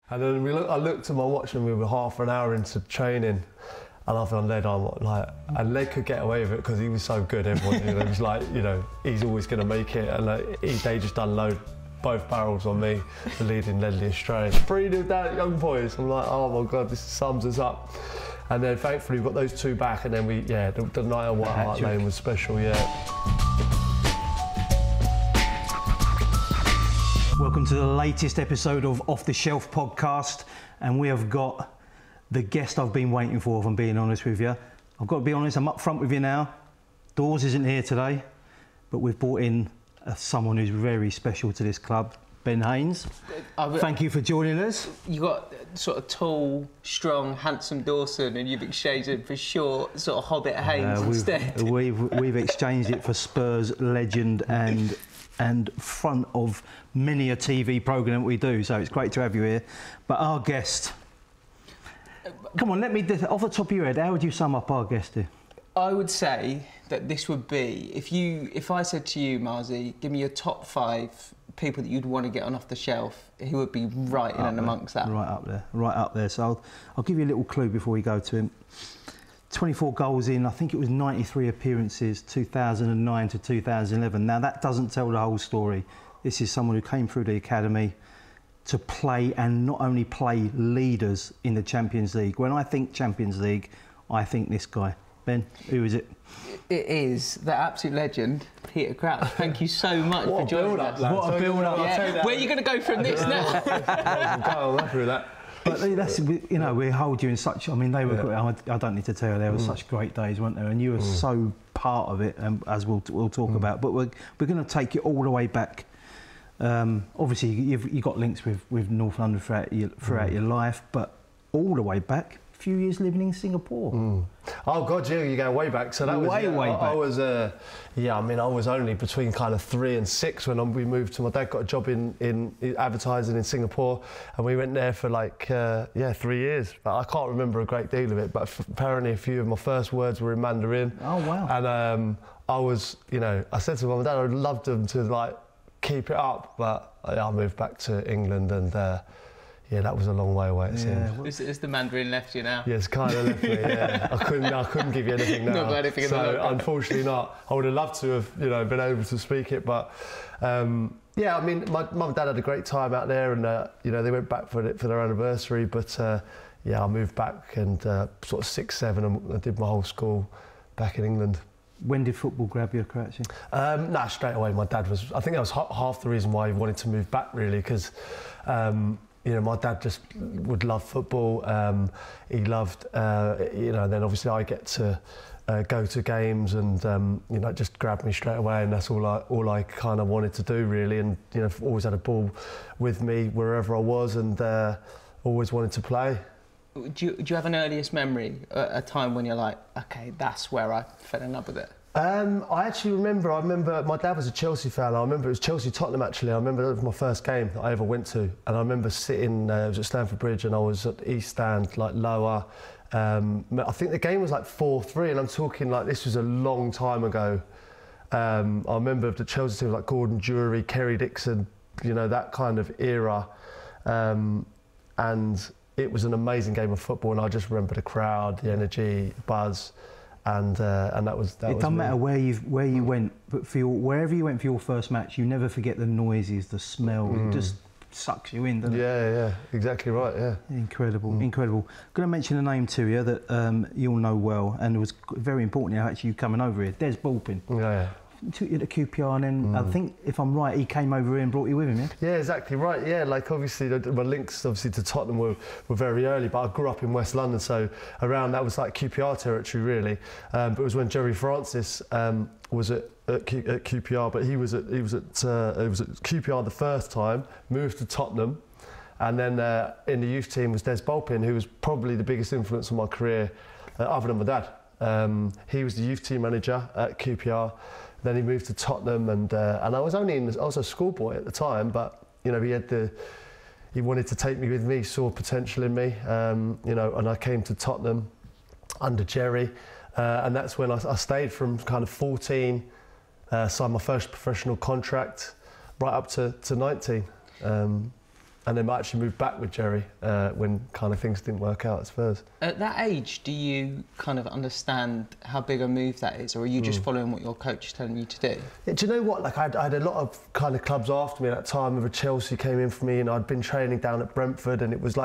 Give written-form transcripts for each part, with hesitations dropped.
And then I looked at my watch and we were half an hour into training, and I've on lead. I'm like, and Led could get away with it because he was so good. Everyone knew. It was like, he's always going to make it. And they just unload both barrels on me for leading Ledley astray. 3-0 down at Young Boys. I'm like, oh my God, this sums us up. And then thankfully we got those two back, and then the night at White Hart Lane was special, yeah. Welcome to the latest episode of Off the Shelf podcast, and we have got the guest I've been waiting for, if I'm being honest with you. I've got to be honest, I'm up front with you now. Dawes isn't here today, but we've brought in someone who's very special to this club, Ben Haynes. Thank you for joining us. You got sort of tall, strong, handsome Dawson, and you've exchanged it for short, sort of Hobbit Haynes instead. We've exchanged it for Spurs legend and front of many a TV programme we do, so it's great to have you here. But our guest, come on, off the top of your head, how would you sum up our guest here? I would say that this would be, if I said to you, Marzi, give me your top 5 people that you'd want to get on Off the Shelf, who would be right in and amongst that? Right up there. So I'll give you a little clue before we go to him. 24 goals in, I think it was 93 appearances, 2009 to 2011. Now, that doesn't tell the whole story. This is someone who came through the academy to play, and not only play, leaders in the Champions League. When I think Champions League, I think this guy. Ben, who is it? It is the absolute legend, Peter Crouch. Thank you so much for joining us. What a build-up. Yeah. Where are you going to go from this now? I'll go through that. But that's, we hold you in such. I mean, they were. Yeah. I don't need to tell you, they were such great days, weren't there? And you were so part of it, as we'll talk about. But we're going to take you all the way back. Obviously, you've got links with North London throughout your life, but all the way back. A few years living in Singapore. Oh God, yeah, you go way back. So that was way back. I was, I was only between kind of 3 and 6 when we moved to. My dad got a job in advertising in Singapore, and we went there for 3 years. But I can't remember a great deal of it. But apparently, a few of my first words were in Mandarin. Oh wow! And I was, I said to Mum and Dad, I'd love them to keep it up, but I moved back to England and. Yeah, that was a long way away, it seems. Is the Mandarin left you now? Yeah, it's kind of left me, yeah. I couldn't give you anything now. Not got anything in the lockdown. Unfortunately not. I would have loved to have, been able to speak it, but I mean, my mum and dad had a great time out there, and they went back for their anniversary, but I moved back and sort of 6, 7, and I did my whole school back in England. When did football grab you, Crouchy? Straight away. My dad was. I think that was half the reason why he wanted to move back, really, because. My dad just would love football. He loved, then obviously I get to go to games, and it just grabbed me straight away, and that's all I kind of wanted to do, really. And always had a ball with me wherever I was, and always wanted to play. Do you have an earliest memory, a time when you're like, okay, that's where I fell in love with it? I actually remember my dad was a Chelsea fan. I remember it was Chelsea-Tottenham, actually. I remember that was my first game that I ever went to. And I remember sitting, it was at Stamford Bridge, and I was at the East Stand, lower. I think the game was 4-3, and I'm talking this was a long time ago. I remember the Chelsea team Gordon Jury, Kerry Dixon, that kind of era. And it was an amazing game of football, and I just remember the crowd, the energy, buzz. And that was. It doesn't matter where you went, but wherever you went for your first match, you never forget the noises, the smell. It just sucks you in, doesn't it? Yeah, exactly right. Yeah. Incredible. I'm going to mention a name to you that you'll know well, and it was very important actually you coming over here. Des Bulpin. Yeah. Took you to QPR, and then I think, if I'm right, he came over here and brought you with him, yeah? Yeah, exactly right. Yeah, obviously my links to Tottenham were very early, but I grew up in West London, so around that was QPR territory, really. But it was when Gerry Francis was at QPR, but he was at QPR the first time, moved to Tottenham, and then in the youth team was Des Bulpin, who was probably the biggest influence on my career, other than my dad. He was the youth team manager at QPR. Then he moved to Tottenham, and I was I was a schoolboy at the time, but he wanted to take me with me, saw potential in me, and I came to Tottenham under Gerry, and that's when I stayed from kind of 14, signed my first professional contract, right up to 19. then I actually moved back with Jerry when kind of things didn't work out at Spurs. At that age, do you kind of understand how big a move that is, or are you just following what your coach is telling you to do? Yeah, do you know what? Like I had a lot of kind of clubs after me at that time. Remember Chelsea came in for me, and I'd been training down at Brentford, and it was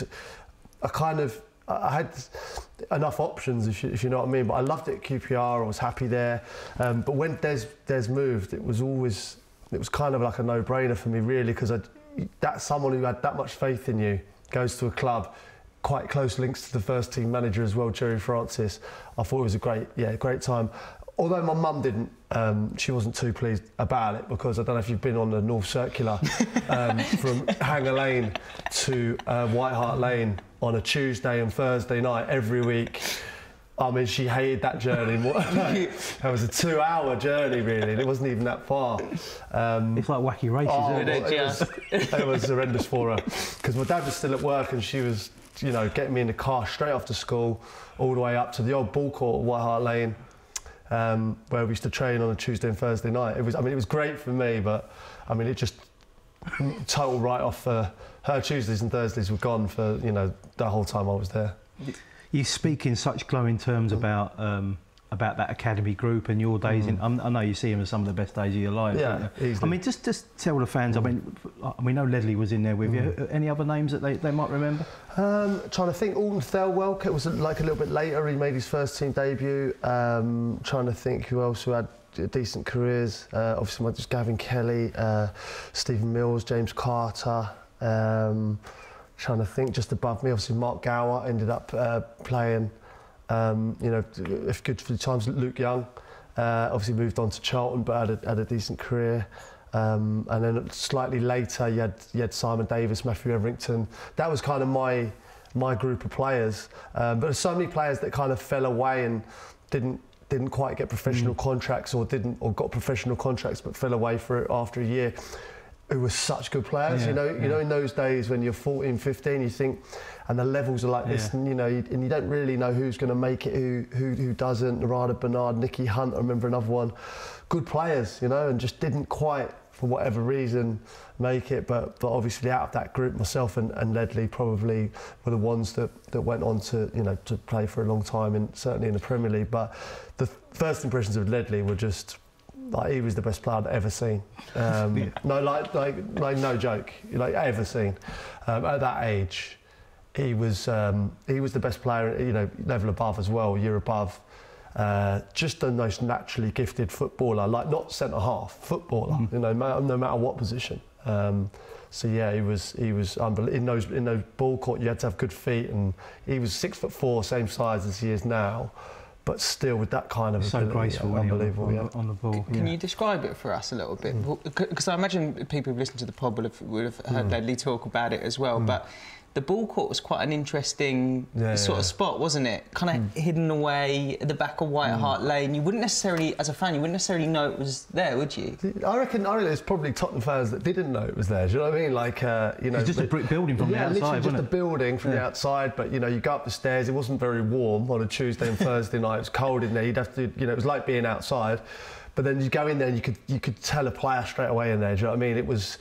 I had enough options, if you know what I mean. But I loved it at QPR. I was happy there. But when Des moved, it was kind of like a no-brainer for me, really, because that's someone who had that much faith in you goes to a club. Quite close links to the first team manager as well, Jerry Francis. I thought it was a great time. Although my mum didn't, she wasn't too pleased about it, because I don't know if you've been on the North Circular from Hanger Lane to White Hart Lane on a Tuesday and Thursday night every week. I mean, she hated that journey. It was a 2-hour journey, really, and it wasn't even that far. It's like wacky races, isn't it? It was horrendous for her, because my dad was still at work and she was, getting me in the car straight after school, all the way up to the old ball court at White Hart Lane, where we used to train on a Tuesday and Thursday night. It was great for me, but I mean, it just total write-off. Her Tuesdays and Thursdays were gone for the whole time I was there. You speak in such glowing terms about that academy group and your days in. I know you see them as some of the best days of your life. Yeah, easily. I mean, just tell the fans. I mean, we know Ledley was in there with you. Any other names that they might remember? Trying to think. Alton Thelwell. It was like a little bit later. He made his first team debut. Trying to think who else who had decent careers. Obviously, just Gavin Kelly, Stephen Mills, James Carter. Trying to think, just above me, obviously Mark Gower ended up playing, if good for the times. Luke Young, obviously moved on to Charlton, but had a decent career. And then slightly later, you had Simon Davis, Matthew Everington. That was kind of my group of players. But there's so many players that kind of fell away and didn't quite get professional contracts, or got professional contracts but fell away for it after a year. Who were such good players, in those days when you're 14, 15, you think, and the levels are like this, and you don't really know who's going to make it, who doesn't. Narada Bernard, Nicky Hunt, I remember another one. Good players, and just didn't quite, for whatever reason, make it. But obviously out of that group, myself and Ledley probably were the ones that went on to to play for a long time, and certainly in the Premier League. But the first impressions of Ledley were just, like, he was the best player I'd ever seen. No, like no joke, like ever seen. At that age, he was the best player, level above as well, year above. Just the most naturally gifted footballer, like not centre half footballer, no matter what position. So yeah, he was unbelievable. In those ball court, you had to have good feet, and he was 6'4", same size as he is now. But still, with that kind of so ability, graceful, unbelievable, on the ball. Can you describe it for us a little bit? Because I imagine people who've listened to the pod would have heard Ledley talk about it as well. But the ball court was quite an interesting sort of spot, wasn't it? Kind of hidden away at the back of White Hart Lane. You wouldn't necessarily, as a fan, know it was there, would you? I reckon there's probably Tottenham fans that didn't know it was there. Do you know what I mean? Like, it's just a brick building from the outside, literally just wasn't a building from the outside. But you go up the stairs. It wasn't very warm on a Tuesday and Thursday night. It was cold in there. You'd have to, it was like being outside. But then you go in there and you could tell a player straight away in there. Do you know what I mean? It was.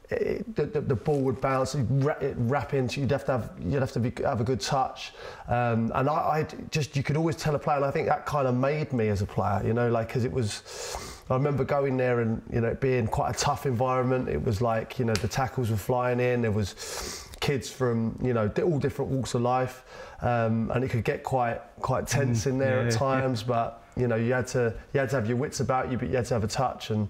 The ball would bounce, it'd wrap into. You'd have to have a good touch, and I just, you could always tell a player. And I think that kind of made me as a player, because it was. I remember going there and it being quite a tough environment. It was like the tackles were flying in. There was kids from all different walks of life, and it could get quite tense in there at times. But you had to have your wits about you, but you had to have a touch, and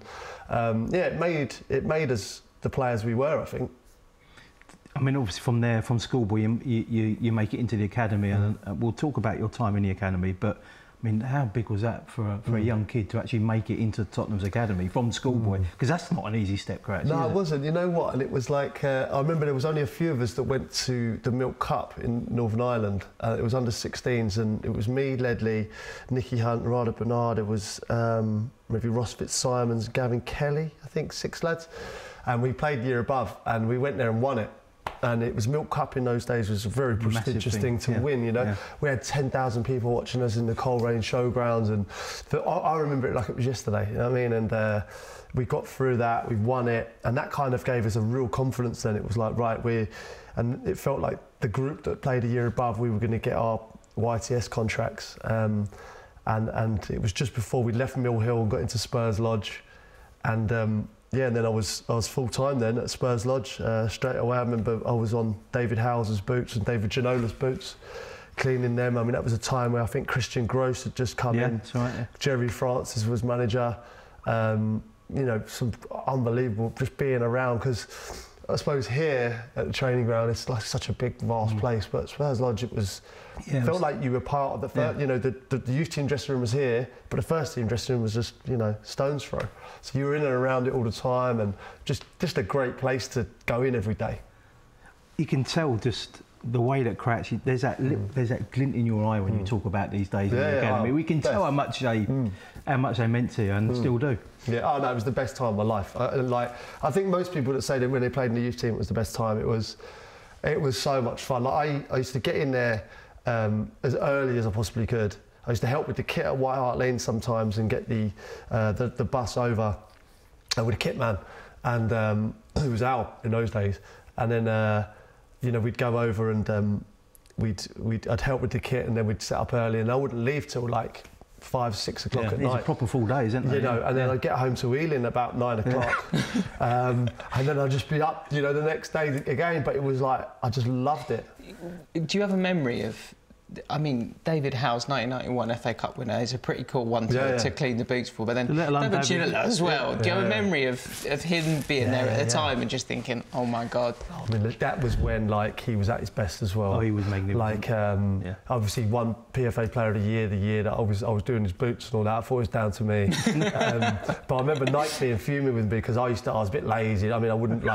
it made us the players we were, I think. I mean, obviously from schoolboy, you make it into the academy, and we'll talk about your time in the academy, but I mean, how big was that for a young kid to actually make it into Tottenham's academy from schoolboy? Because that's not an easy step, correct? No, it wasn't. You know what? And it was like, I remember there was only a few of us that went to the Milk Cup in Northern Ireland. It was under 16s, and it was me, Ledley, Nicky Hunt, Narada Bernard. It was maybe Ross Fitzsimons, Gavin Kelly, I think, 6 lads. And we played year above, and we went there and won it. and it was Milk Cup in those days was a very prestigious thing to win, you know. Yeah. We had 10,000 people watching us in the Coleraine Showgrounds, and I remember it like it was yesterday, you know what I mean? And we got through that, we won it, and that kind of gave us a real confidence then. It was like, right, and it felt like the group that played a year above, we were going to get our YTS contracts, and it was just before we left Mill Hill and got into Spurs Lodge, and and then I was full time then at Spurs Lodge straight away. I remember I was on David Howell's boots and David Ginola's boots, cleaning them. I mean, that was a time where I think Christian Gross had just come in. That's right, yeah. Jerry Francis was manager. You know, some unbelievable just being around, because I suppose here at the training ground it's like such a big vast place, but Spurs Lodge it felt like you were part of the first, you know, the youth team dressing room was here, but the first team dressing room was just, you know, stone's throw. So you were in and around it all the time, and just a great place to go in every day. You can tell just the way that Crouch, there's that glint in your eye when you talk about these days in the academy. We can tell how much they meant to you and still do. Yeah, oh no, it was the best time of my life. I think most people that say that when they played in the youth team it was the best time. It was so much fun. Like I used to get in there as early as I possibly could. I used to help with the kit at White Hart Lane sometimes and get the bus over with a kit man, and who was Al in those days. And then you know, we'd go over and I'd help with the kit, and then we'd set up early, and I wouldn't leave till like 5, 6 o'clock at night. These are proper full days, aren't they? You know, and then I'd get home to Ealing about 9 o'clock, and then I'd just be up, you know, the next day again. But it was like I just loved it. Do you have a memory of? I mean, David Howe's 1991 FA Cup winner is a pretty cool one to clean the boots for, but then David Ginola as well. Do you have a memory of him being there at the time and just thinking, oh my God? I mean, that was when like he was at his best as well. Oh, he was magnificent. Like, obviously won PFA Player of the Year the year that I was doing his boots and all that. I thought it was down to me. But I remember Nike being fuming with me because I was a bit lazy. I mean, I wouldn't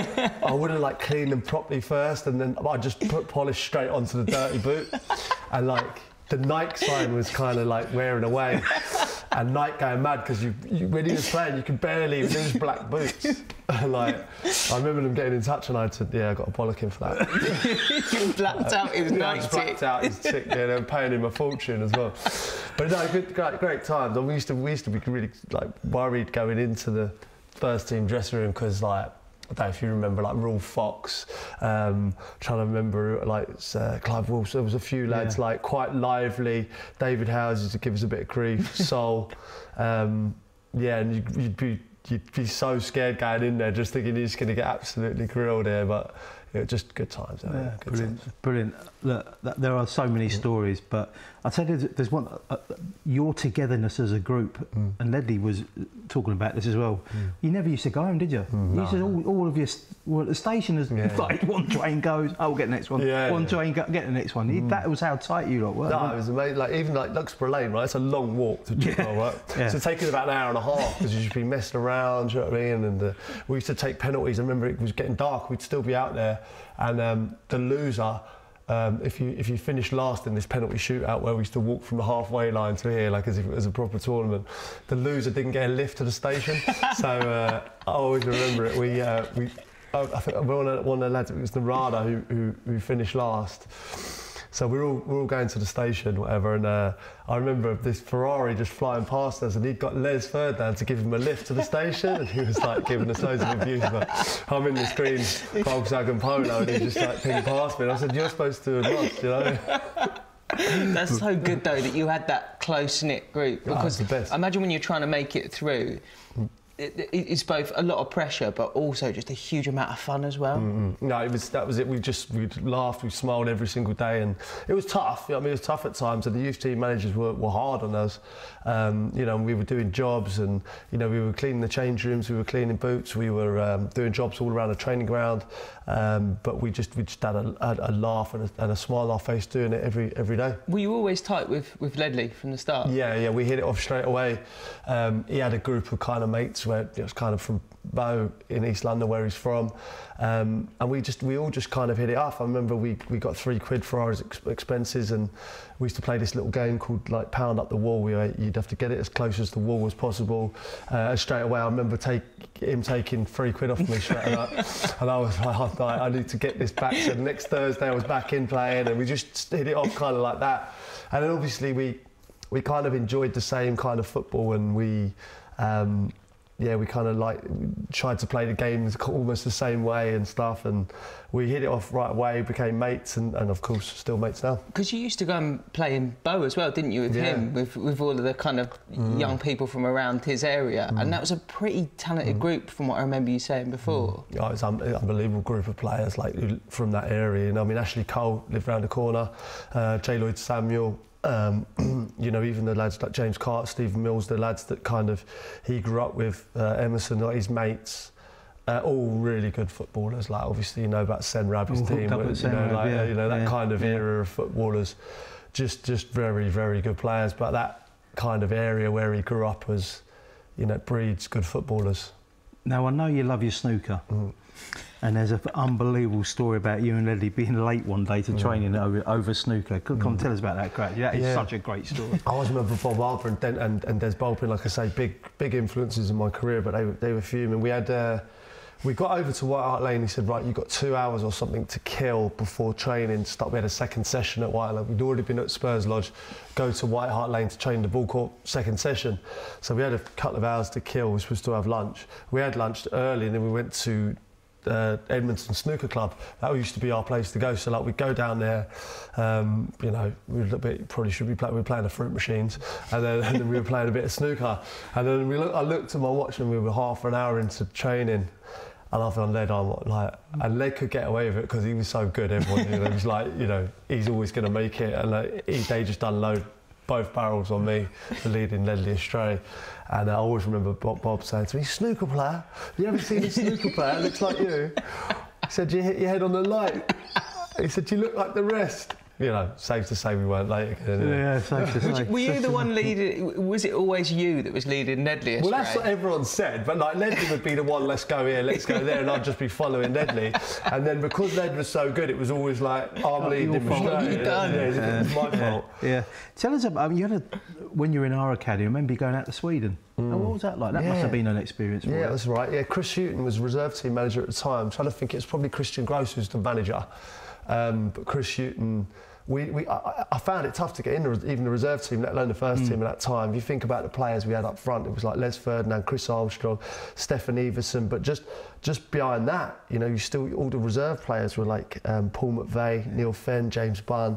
like clean them properly first, and then I just put polish straight onto the dirty boot. And like the Nike sign was kind of like wearing away, and Nike going mad because when he was playing you could barely with his black boots. And like I remember them getting in touch, and I said, "Yeah, I got to bollock him for that." You blacked out his Nike tick. Blacked out his tick. Yeah, they were paying him a fortune as well. But no, great times. And we used to be really like worried going into the first team dressing room because like. I don't know if you remember, like Rule Fox, trying to remember, like Clive Wilson. There was a few lads like quite lively. David Howes used to give us a bit of grief. Sol, and you'd be so scared going in there, just thinking you're just going to get absolutely grilled here. But just good times. Brilliant. Look, there are so many stories, but I'll tell you, there's one. Your togetherness as a group, and Ledley was talking about this as well. You never used to go home, did you? You used to all of your at the station as like one train goes, we'll get the next one. One train get the next one. That was how tight you lot were. No, it was amazing. Like even like Luxborough Lane, right? It's a long walk to Chipwell, right? So it takes about an hour and a half because you'd be messing around. Do you know what I mean? And we used to take penalties. I remember it was getting dark. We'd still be out there, and the loser. If you finish last in this penalty shootout where we used to walk from the halfway line to here like as if it was a proper tournament, the loser didn't get a lift to the station. So I always remember it. I think one of the lads, it was Narada who finished last. So we're all going to the station, whatever, and I remember this Ferrari just flying past us, and he'd got Les Ferdinand to give him a lift to the station, and he was like giving us loads of abuse. But I'm in this green Volkswagen Polo, and he just like pinged past me, and I said, "You're supposed to have lost," you know. That's so good though that you had that close knit group, because the best. Imagine when you're trying to make it through. It's both a lot of pressure, but also just a huge amount of fun as well. No, that was it. We laughed, we smiled every single day, and it was tough. I mean, it was tough at times, and the youth team managers were hard on us. You know, we were doing jobs, and you know, we were cleaning the change rooms, we were cleaning boots, we were doing jobs all around the training ground. But we just had a laugh and a smile on our face doing it every day. Were you always tight with Ledley from the start? Yeah, we hit it off straight away. He had a group of kind of mates where it was kind of from Bow in East London, where he's from, and we all just kind of hit it off. I remember we got £3 for our expenses, and we used to play this little game called like Pound Up the Wall. You'd have to get it as close as the wall as possible. Straight away, I remember him taking £3 off me straight up, and I was like, I need to get this back. So the next Thursday, I was back in playing, and we just hit it off kind of like that. And then obviously we kind of enjoyed the same kind of football, and we kind of like tried to play the games almost the same way and stuff, and we hit it off right away, became mates, and of course still mates now. Because you used to go and play in Bow as well, didn't you, with him, with all of the kind of young people from around his area, and that was a pretty talented group from what I remember you saying before. Yeah, it was an unbelievable group of players like from that area. You know, I mean, Ashley Cole lived around the corner, J. Lloyd Samuel. You know, even the lads like James Carter, Stephen Mills, the lads that kind of he grew up with, Emerson, like his mates, all really good footballers. Like obviously you know about Sen Rabi's team, that kind of era of footballers, just very, very good players. But that kind of area where he grew up was, you know, breeds good footballers. Now I know you love your snooker. And there's an unbelievable story about you and Ledley being late one day to training over snooker. Come on, tell us about that, Craig. That is such a great story. I always remember Bob Arbor and Des Bulpin, like I say, big influences in my career, but they were fuming. We got over to White Hart Lane. He said, right, you've got 2 hours or something to kill before training to start. We had a second session at White Hart Lane. We'd already been at Spurs Lodge, go to White Hart Lane to train the ball court, second session. So we had a couple of hours to kill. We were supposed to have lunch. We had lunch early, and then we went to Edmonton Snooker Club. That used to be our place to go. So like we'd go down there, you know, we were playing the fruit machines, and then we were playing a bit of snooker. And then I looked at my watch, and we were half an hour into training. And I found Led, and Led could get away with it because he was so good. Everyone, you know, he was like, you know, he's always going to make it. And they just unload both barrels on me for leading Ledley astray. And I always remember Bob saying to me, snooker player? Have you ever seen a snooker player? Looks like you. He said, you hit your head on the light. He said, you look like the rest. You know, safe to say we weren't late again. Yeah, safe to say. Were you the one leading? Was it always you that was leading Ledley astray? Well, that's what everyone said, but like Ledley would be the one, let's go here, let's go there, and I'd just be following Ledley. And then because Led was so good, it was always like, I'm leading him astray. What have you done? Yeah, it's my fault. Yeah. Tell us about, when you were in our academy, I remember you going out to Sweden. Now, what was that like? That must have been an experience for you. Yeah, that's right. Yeah, Chris Hughton was reserve team manager at the time. I'm trying to think, it was probably Christian Gross who was the manager. But Chris Hughton, I found it tough to get in even the reserve team, let alone the first team at that time. If you think about the players we had up front, it was like Les Ferdinand, Chris Armstrong, Stefan Everson, but just behind that, you know, all the reserve players were like Paul McVeigh, Neil Fenn, James Bunn,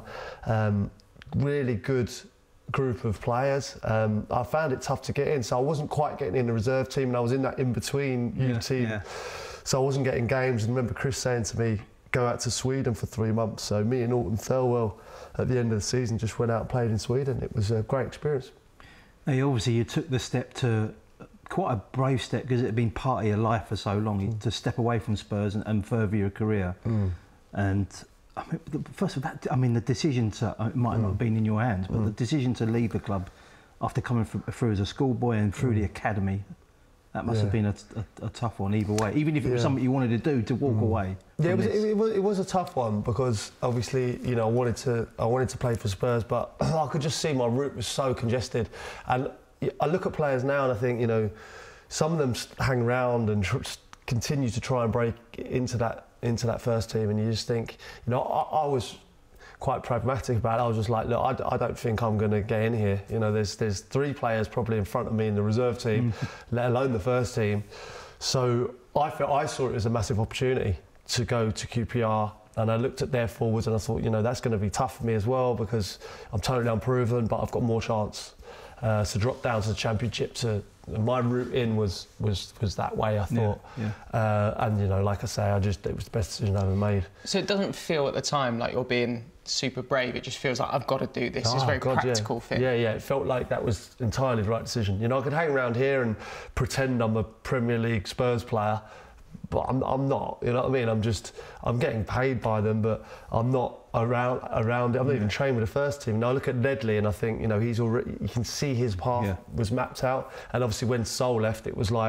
really good group of players. I found it tough to get in, so I wasn't quite getting in the reserve team, and I was in that in-between youth team, so I wasn't getting games. And I remember Chris saying to me, go out to Sweden for 3 months. So me and Alton Thirlwell at the end of the season just went out and played in Sweden. It was a great experience. Now, obviously you took the step to quite a brave step, because it had been part of your life for so long, to step away from Spurs and further your career. And I mean, first of all, the decision to, it might not have been in your hands, but the decision to leave the club after coming through as a schoolboy and through the academy, that must have been a tough one either way, even if it was something you wanted to do, to walk away. Yeah, it was a tough one, because obviously, you know, I wanted to play for Spurs, but I could just see my route was so congested. And I look at players now and I think, you know, some of them hang around and continue to try and break into that first team, and you just think, you know, I was quite pragmatic about it. I was just like, look, I don't think I'm going to get in here. You know, there's 3 players probably in front of me in the reserve team, let alone the first team. So I saw it as a massive opportunity to go to QPR, and I looked at their forwards and I thought, you know, that's going to be tough for me as well, because I'm totally unproven, but I've got more chance to drop down to the Championship. My route in was that way, I thought. And you know, like I say, it was the best decision I ever made. So it doesn't feel at the time like you're being super brave. It just feels like, I've got to do this. It's a very practical fit. Yeah, it felt like that was entirely the right decision. You know, I could hang around here and pretend I'm a Premier League Spurs player, but I'm not. You know what I mean? I'm getting paid by them, but I'm not around it. I'm not even trained with the first team. Now I look at Ledley and I think, you know, you can see his path was mapped out. And obviously when Sol left, it was like,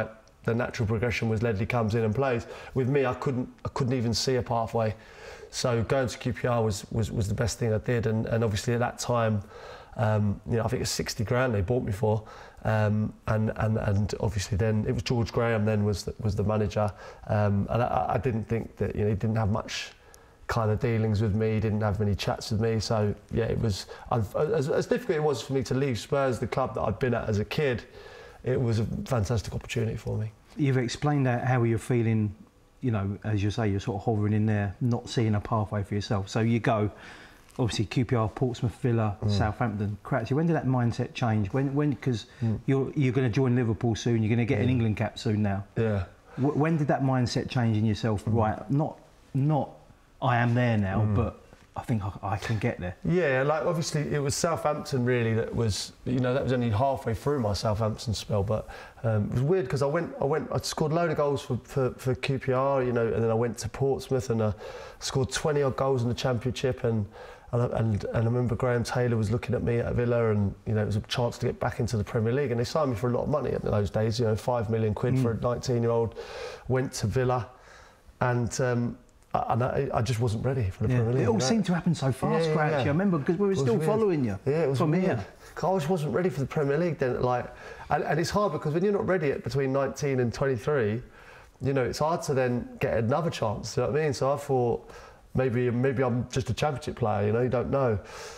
the natural progression was Ledley comes in and plays. With me, I couldn't even see a pathway. So going to QPR was the best thing I did, and obviously at that time, you know, I think it's 60 grand they bought me for, and obviously then it was George Graham then was the manager, and I didn't think that, you know, he didn't have much kind of dealings with me, didn't have many chats with me, so yeah, it was as difficult it was for me to leave Spurs, the club that I'd been at as a kid. It was a fantastic opportunity for me. You've explained how you're feeling, you know, as you say, you're sort of hovering in there, not seeing a pathway for yourself. So you go, obviously QPR, Portsmouth, Villa, Southampton. Cratchie, when did that mindset change? When because you're going to join Liverpool soon, you're going to get an England cap soon now. Yeah. When did that mindset change in yourself? Right, not I am there now, but I think I can get there. Yeah, like obviously it was Southampton really that was, you know, that was only halfway through my Southampton spell, but it was weird because I scored a load of goals for QPR, you know, and then I went to Portsmouth and I scored 20 odd goals in the Championship, and I remember Graham Taylor was looking at me at Villa, and you know, it was a chance to get back into the Premier League, and they signed me for a lot of money in those days, you know, £5 million for a 19-year-old. Went to Villa, and I just wasn't ready for the Premier League. It all seemed to happen so fast, Cratchie. I remember because we were still following you. Yeah, it was from weird. here. I just wasn't ready for the Premier League then. Like, and it's hard because when you're not ready at between 19 and 23, you know, it's hard to then get another chance. You know what I mean? So I thought maybe I'm just a Championship player. You know, you don't know.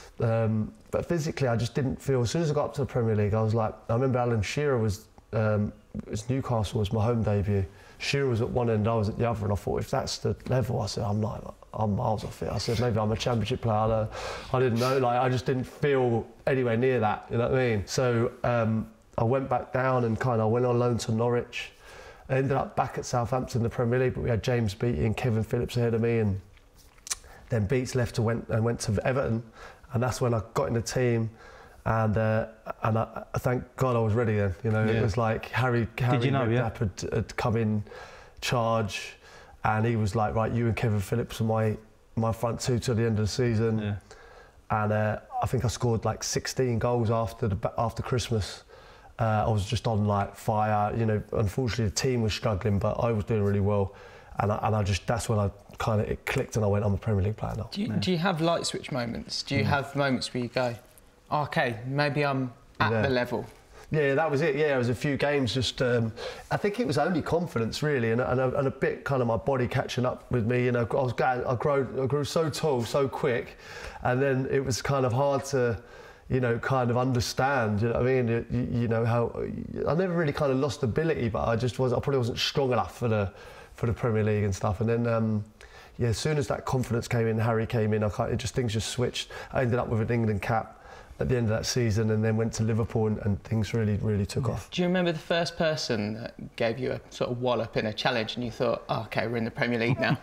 But physically, I just didn't feel. As soon as I got up to the Premier League, I was like, I remember Alan Shearer was Newcastle was my home debut. Shearer was at one end, I was at the other, and I thought, if that's the level, I said, I'm miles off it. I said, maybe I'm a Championship player. I didn't know, like, I just didn't feel anywhere near that, you know what I mean? So I went back down and kind of went on loan to Norwich. I ended up back at Southampton in the Premier League, but we had James Beattie and Kevin Phillips ahead of me, and then Beats left and went to Everton, and that's when I got in the team. And I thank God I was ready then. You know, it was like Harry Redknapp had come in charge, and he was like, right, you and Kevin Phillips are my front two till the end of the season. Yeah. And I think I scored like 16 goals after Christmas. I was just on like fire. You know, unfortunately the team was struggling, but I was doing really well. And I just, that's when it clicked, and I went, I'm a Premier League player now. Do you have light switch moments? Do you have moments where you go, okay, maybe I'm at the level? Yeah, that was it. Yeah, it was a few games. Just, I think it was only confidence really, and a bit kind of my body catching up with me. You know, I grew so tall so quick, and then it was kind of hard to, you know, kind of understand. You know what I mean? You know how I never really kind of lost ability, but I probably wasn't strong enough for the Premier League and stuff. And then. Yeah, as soon as that confidence came in, Harry came in, things just switched. I ended up with an England cap at the end of that season, and then went to Liverpool, and things really, really took off. Do you remember the first person that gave you a sort of wallop in a challenge and you thought, oh, OK, we're in the Premier League now?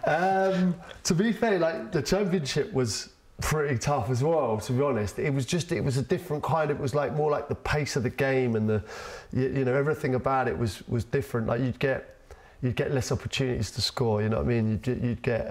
To be fair, like, the Championship was pretty tough as well, to be honest. It was a different kind. It was like more like the pace of the game, and you know, everything about it was different. Like, you'd get less opportunities to score, you know what I mean? You'd get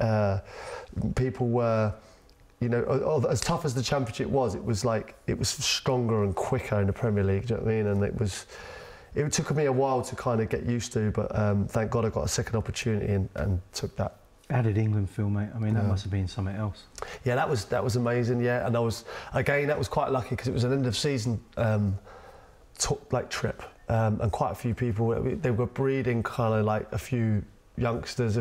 people were, you know, as tough as the Championship was, it was stronger and quicker in the Premier League, do you know what I mean? And it took me a while to kind of get used to, but thank God I got a second opportunity and took that. How did England feel, mate? I mean, that must have been something else. Yeah, that was amazing, yeah. And that was quite lucky because it was an end of season trip. And quite a few people, they were breeding kind of like a few youngsters,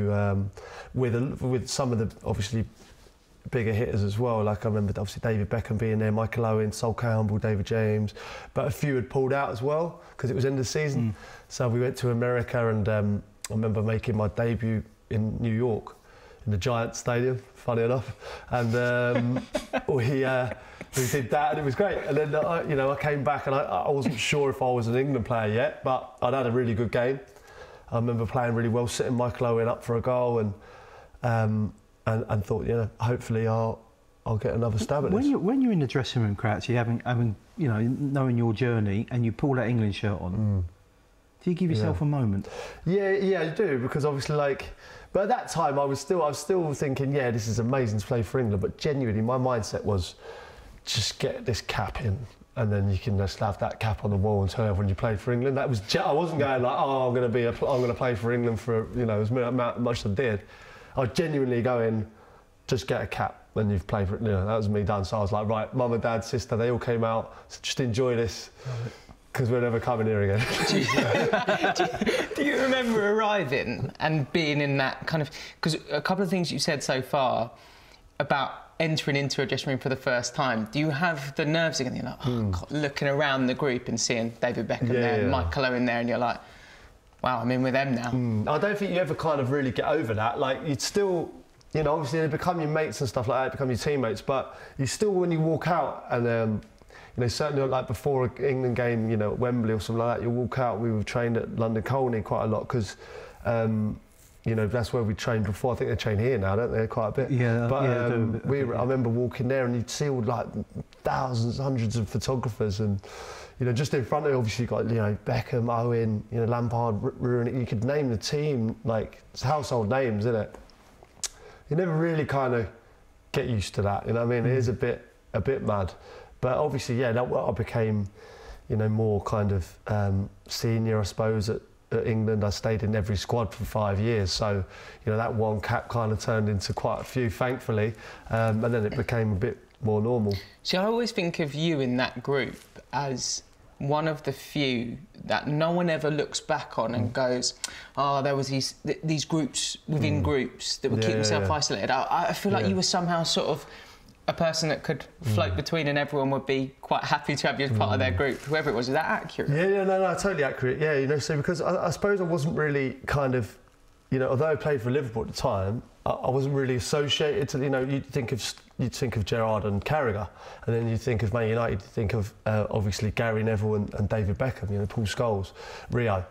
with some of the obviously bigger hitters as well. Like I remember obviously David Beckham being there, Michael Owen, Sol Campbell, David James, but a few had pulled out as well because it was end of season. So we went to America, and I remember making my debut in New York in the Giants Stadium, funny enough, and we did that, and it was great. And then I came back, and I wasn't sure if I was an England player yet, but I'd had a really good game. I remember playing really well, setting Michael Owen up for a goal, and thought, you know, hopefully I'll get another stab at this. When you're in the dressing room, Crouchy, having you know, knowing your journey, and you pull that England shirt on, do you give yourself a moment? Yeah, I do, because obviously, like, but at that time I was still thinking, yeah, this is amazing to play for England, but genuinely my mindset was, just get this cap in. And then you can just have that cap on the wall and tell everyone you played for England. That was I wasn't going like, oh, I'm going to play for England for as much as I did. I was genuinely going, just get a cap when you've played for it. That was me done. So I was like, right, mum and dad, sister, they all came out. So just enjoy this because we're never coming here again. Do you remember arriving and being in that kind of? Because a couple of things you said so far about entering into a dressing room for the first time, do you have the nerves again? You're like, oh, God, looking around the group and seeing David Beckham there, Michael Owen there, and you're like, wow, I'm in with them now. I don't think you ever kind of really get over that. Like, you'd still, obviously they become your mates and stuff like that, become your teammates, but you still, when you walk out and, certainly like before an England game, at Wembley or something like that, you walk out, we were trained at London Colney quite a lot because, that's where we trained before. I think they train here now, don't they? Quite a bit. Yeah. But I remember walking there, and you'd see all like thousands, hundreds of photographers, and just in front of you, obviously, you got Beckham, Owen, Lampard, Rooney. You could name the team, like it's household names, isn't it? You never really kind of get used to that. You know what I mean? It is a bit mad, but obviously, that I became, more kind of senior, I suppose, at England. I stayed in every squad for 5 years, so that one cap kind of turned into quite a few, thankfully, and then it became a bit more normal. See, I always think of you in that group as one of the few that no one ever looks back on and goes, oh, there was these groups within groups that would keep themselves isolated. I feel like you were somehow sort of a person that could float between, and everyone would be quite happy to have you as part of their group, whoever it was. Is that accurate? No, totally accurate. Yeah, so because I suppose I wasn't really kind of, although I played for Liverpool at the time, I wasn't really associated to, you'd think of Gerrard and Carragher, and then you'd think of Man United, you'd think of obviously Gary Neville and David Beckham, Paul Scholes, Rio.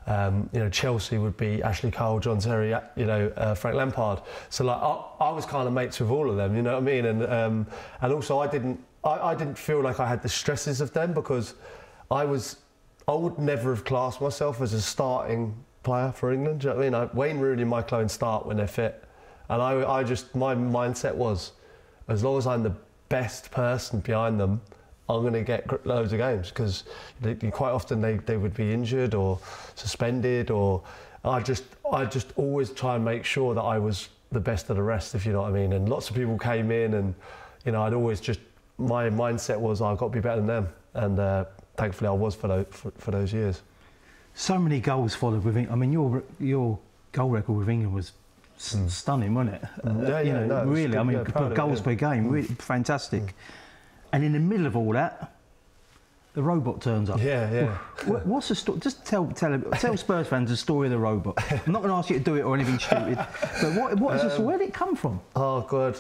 Chelsea would be Ashley Cole, John Terry, Frank Lampard. So like I was kind of mates with all of them, you know what I mean? And also I didn't feel like I had the stresses of them because I would never have classed myself as a starting player for England. Do you know what I mean? Wayne Rooney and Michael Owen start when they're fit, and my mindset was, as long as I'm the best person behind them, I'm going to get loads of games because quite often they would be injured or suspended, or I just always try and make sure that I was the best of the rest, if you know what I mean. And lots of people came in, and I'd always my mindset was I've got to be better than them, and thankfully I was for those years. So many goals followed with England. I mean, your goal record with England was stunning, wasn't it? Really. I mean, goals per game, really fantastic. And in the middle of all that, the robot turns up. Yeah. What's the story? Just tell Spurs fans the story of the robot. I'm not going to ask you to do it or anything stupid. But what is this? Where did it come from? Oh God.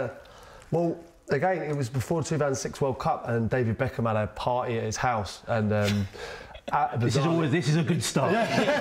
Well, again, it was before the 2006 World Cup, and David Beckham had a party at his house, and this is a good start.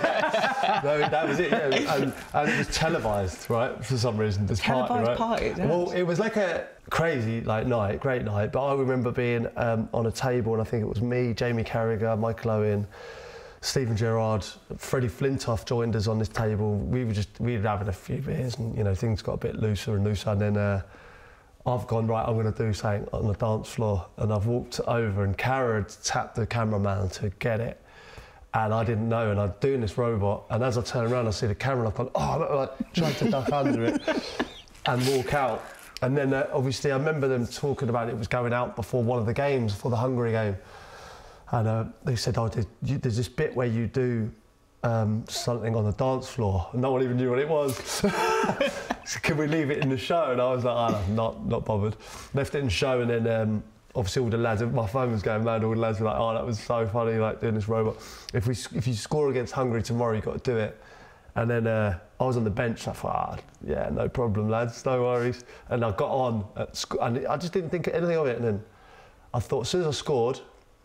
No, that was it. Yeah. And it was televised, right? For some reason, this televised party. Right? Well, it was like a crazy great night. But I remember being on a table, and I think it was me, Jamie Carragher, Michael Owen, Steven Gerrard, Freddie Flintoff joined us on this table. We were having a few beers, and things got a bit looser and looser. And then I've gone, right, I'm going to do something on the dance floor, and I've walked over, and Cara had tapped the cameraman to get it. And I didn't know, and I'm doing this robot, and as I turn around, I see the camera, and I've gone, like trying to duck under it and walk out. And then obviously I remember them talking about it was going out before one of the games, before the Hungary game. And they said, there's this bit where you do something on the dance floor. And no one even knew what it was. So can we leave it in the show? And I was like, I'm not bothered. Left it in the show, and then obviously all the lads, my phone was going mad, all the lads were like, that was so funny, like doing this robot. If you score against Hungary tomorrow, you've got to do it. And then I was on the bench, I thought, yeah, no problem, lads, no worries. And I got on, and I just didn't think anything of it. And then I thought, as soon as I scored,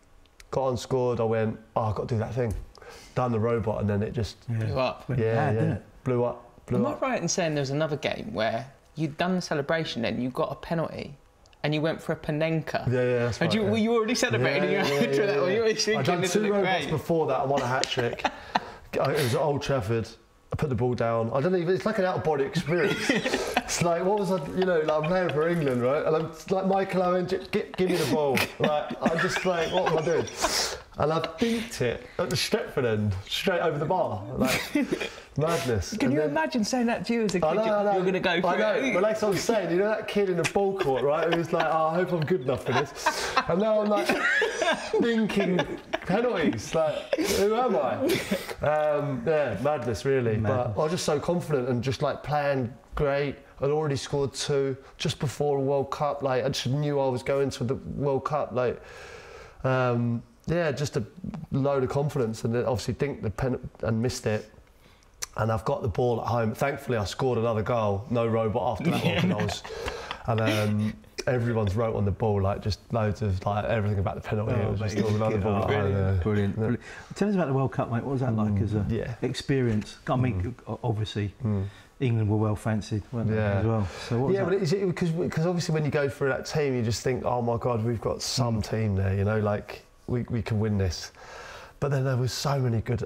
I went, I've got to do that thing. Done the robot, and then it just blew up. Blew up. Am I right in saying there was another game where you'd done the celebration, then you got a penalty, and you went for a Panenka? Yeah, that's right. Were you already celebrating? I'd done 2 robots before that. I won a hat-trick. It was at Old Trafford. I put the ball down. It's like an out-of-body experience. It's like, what was I, you know, like I'm playing for England, right? And I'm like, Michael Owen, give me the ball. Like, I'm just like, what am I doing? And I beat it at the Stretford end, straight over the bar. Like, madness. Can you imagine saying that to you as a kid? I know. You're going to go for it. I know, but like I'm saying, you know that kid in the ball court, right? Who's like, oh, I hope I'm good enough for this. And now I'm like, thinking penalties. Like, who am I? Yeah, madness, really. Madness. But I was just so confident and just like playing great. I'd already scored 2 just before the World Cup. Like, I just knew I was going to the World Cup. Like, yeah, just a load of confidence, and then obviously dinked the pen and missed it. And I've got the ball at home. Thankfully, I scored another goal. No robot after that one. And everyone's wrote on the ball, like just loads of like everything about the penalty. It was just another ball. Brilliant. Tell us about the World Cup, mate. What was that like as a experience? I mean, obviously. England were well fancied, weren't they, as well? So what was that? But because obviously when you go through that team, you just think, oh my God, we've got some team there, you know, like we can win this. But then there was so many good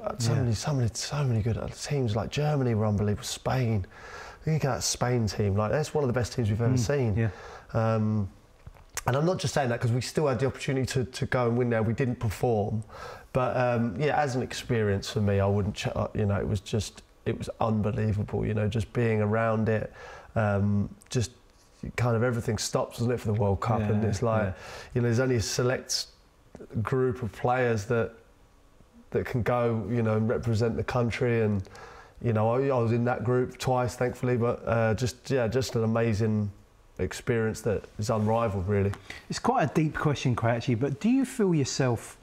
teams. Like Germany were unbelievable. Spain, you get that Spain team, like that's one of the best teams we've ever seen. Yeah. And I'm not just saying that because we still had the opportunity to go and win there. We didn't perform, but yeah, as an experience for me, I wouldn't. You know, it was unbelievable. You know, just being around it, just kind of everything stops, doesn't it, for the World Cup? Yeah, and it's like, you know, there's only a select group of players that can go, you know, and represent the country. And you know, I was in that group twice, thankfully. But just an amazing experience that is unrivaled, really. It's quite a deep question, Craig, actually, but do you feel yourself,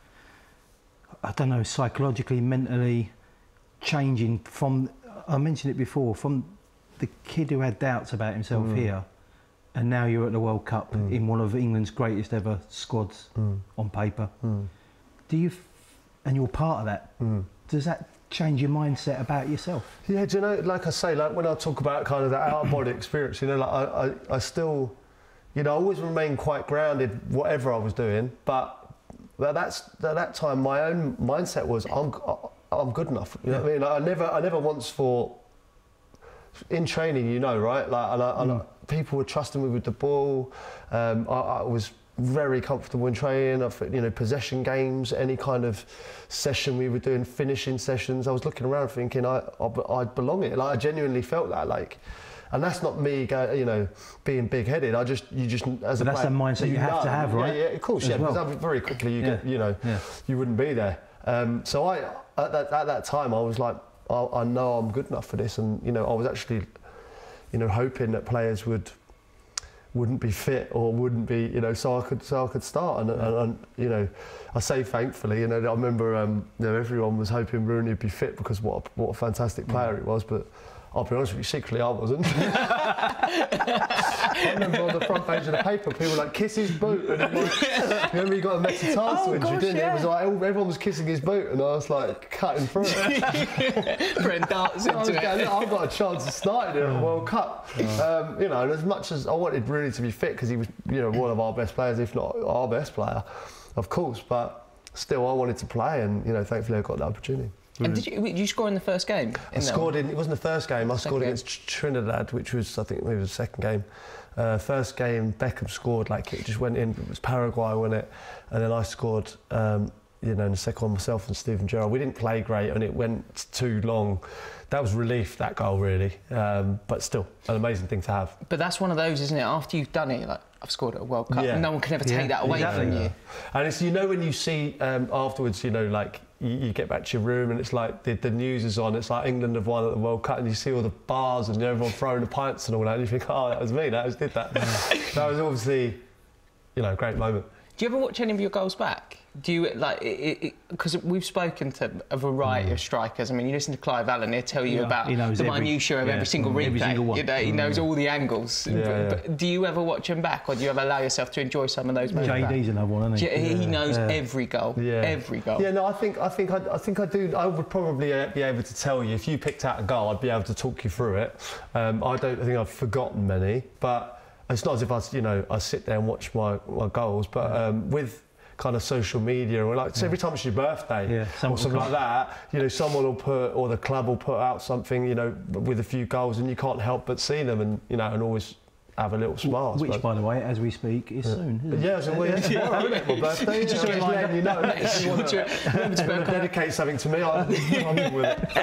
I don't know, psychologically, mentally changing from, I mentioned it before, from the kid who had doubts about himself here, and now you're at the World Cup in one of England's greatest ever squads on paper. Do you, and you're part of that, does that change your mindset about yourself? Yeah, do you know, like I say, like when I talk about kind of that out-of-body experience, you know, like I still, you know, I always remain quite grounded, whatever I was doing, but at that time, my own mindset was, I'm good enough. You know what I mean? Like, I never once thought, in training, you know, right? Like, and people were trusting me with the ball. I was very comfortable in training. You know, possession games, any kind of session we were doing, finishing sessions. I was looking around thinking I belong here. Like, I genuinely felt that. Like, and that's not me, you know, being big-headed. You just as a player, that's the mindset you have to have, right? Yeah, of course, yeah. Well. Because very quickly you get, you know, you wouldn't be there. So at that time, I was like, I know I'm good enough for this, and you know, I was actually, you know, hoping that players wouldn't be fit or wouldn't be, you know, so I could start, and you know, I say thankfully, you know, I remember, you know, everyone was hoping Rooney would be fit because what a fantastic player he was, but I'll be honest with you, secretly I wasn't. I remember on the front page of the paper, people were like, kiss his boot. And like, remember you got a metatarsal injury, didn't you? It was like, everyone was kissing his boot, and I was like, cutting through it. Throwing darts into it. I've got a chance of starting at the World Cup. You know, and as much as I wanted Rooney to be fit, because he was, you know, one of our best players, if not our best player, of course, but still I wanted to play, and, you know, thankfully I got the opportunity. And did you score in the first game? I scored in, it wasn't the first game, I scored against Trinidad, which was, I think, maybe the second game. First game, Beckham scored, like it just went in, it was Paraguay, wasn't it? And then I scored, you know, in the second one, myself and Steven Gerrard. We didn't play great and it went too long. That was relief, that goal, really. But still, an amazing thing to have. But that's one of those, isn't it? After you've done it, like, I've scored at a World Cup, no one can ever take that away from you. And it's, you know, when you see afterwards, you know, like, you get back to your room and it's like the news is on, it's like England have won at the World Cup, and you see all the bars and everyone throwing the pints and all that, and you think, oh, that was me, that did that. That was obviously, you know, a great moment. Do you ever watch any of your goals back? Do you, like, because we've spoken to a variety of strikers. I mean, you listen to Clive Allen, he'll tell you about the minutiae of every single replay. Every single one. You know, he knows all the angles. But do you ever watch them back, or do you ever allow yourself to enjoy some of those moments? JD's another one, isn't he? He knows every goal. Every goal. Yeah, no, I think I do. I would probably be able to tell you, if you picked out a goal, I'd be able to talk you through it. I don't think I've forgotten many, but it's not as if I sit there and watch my goals. But with kind of social media, or like so every time it's your birthday or something like that, you know, someone will put, or the club will put out something, you know, with a few goals, and you can't help but see them, and you know, and always have a little smile. Which, by the way, as we speak, is soon. Isn't it? Yeah, so tomorrow, isn't it? My birthday. Just letting you know. If you want to dedicate something to me, I'm with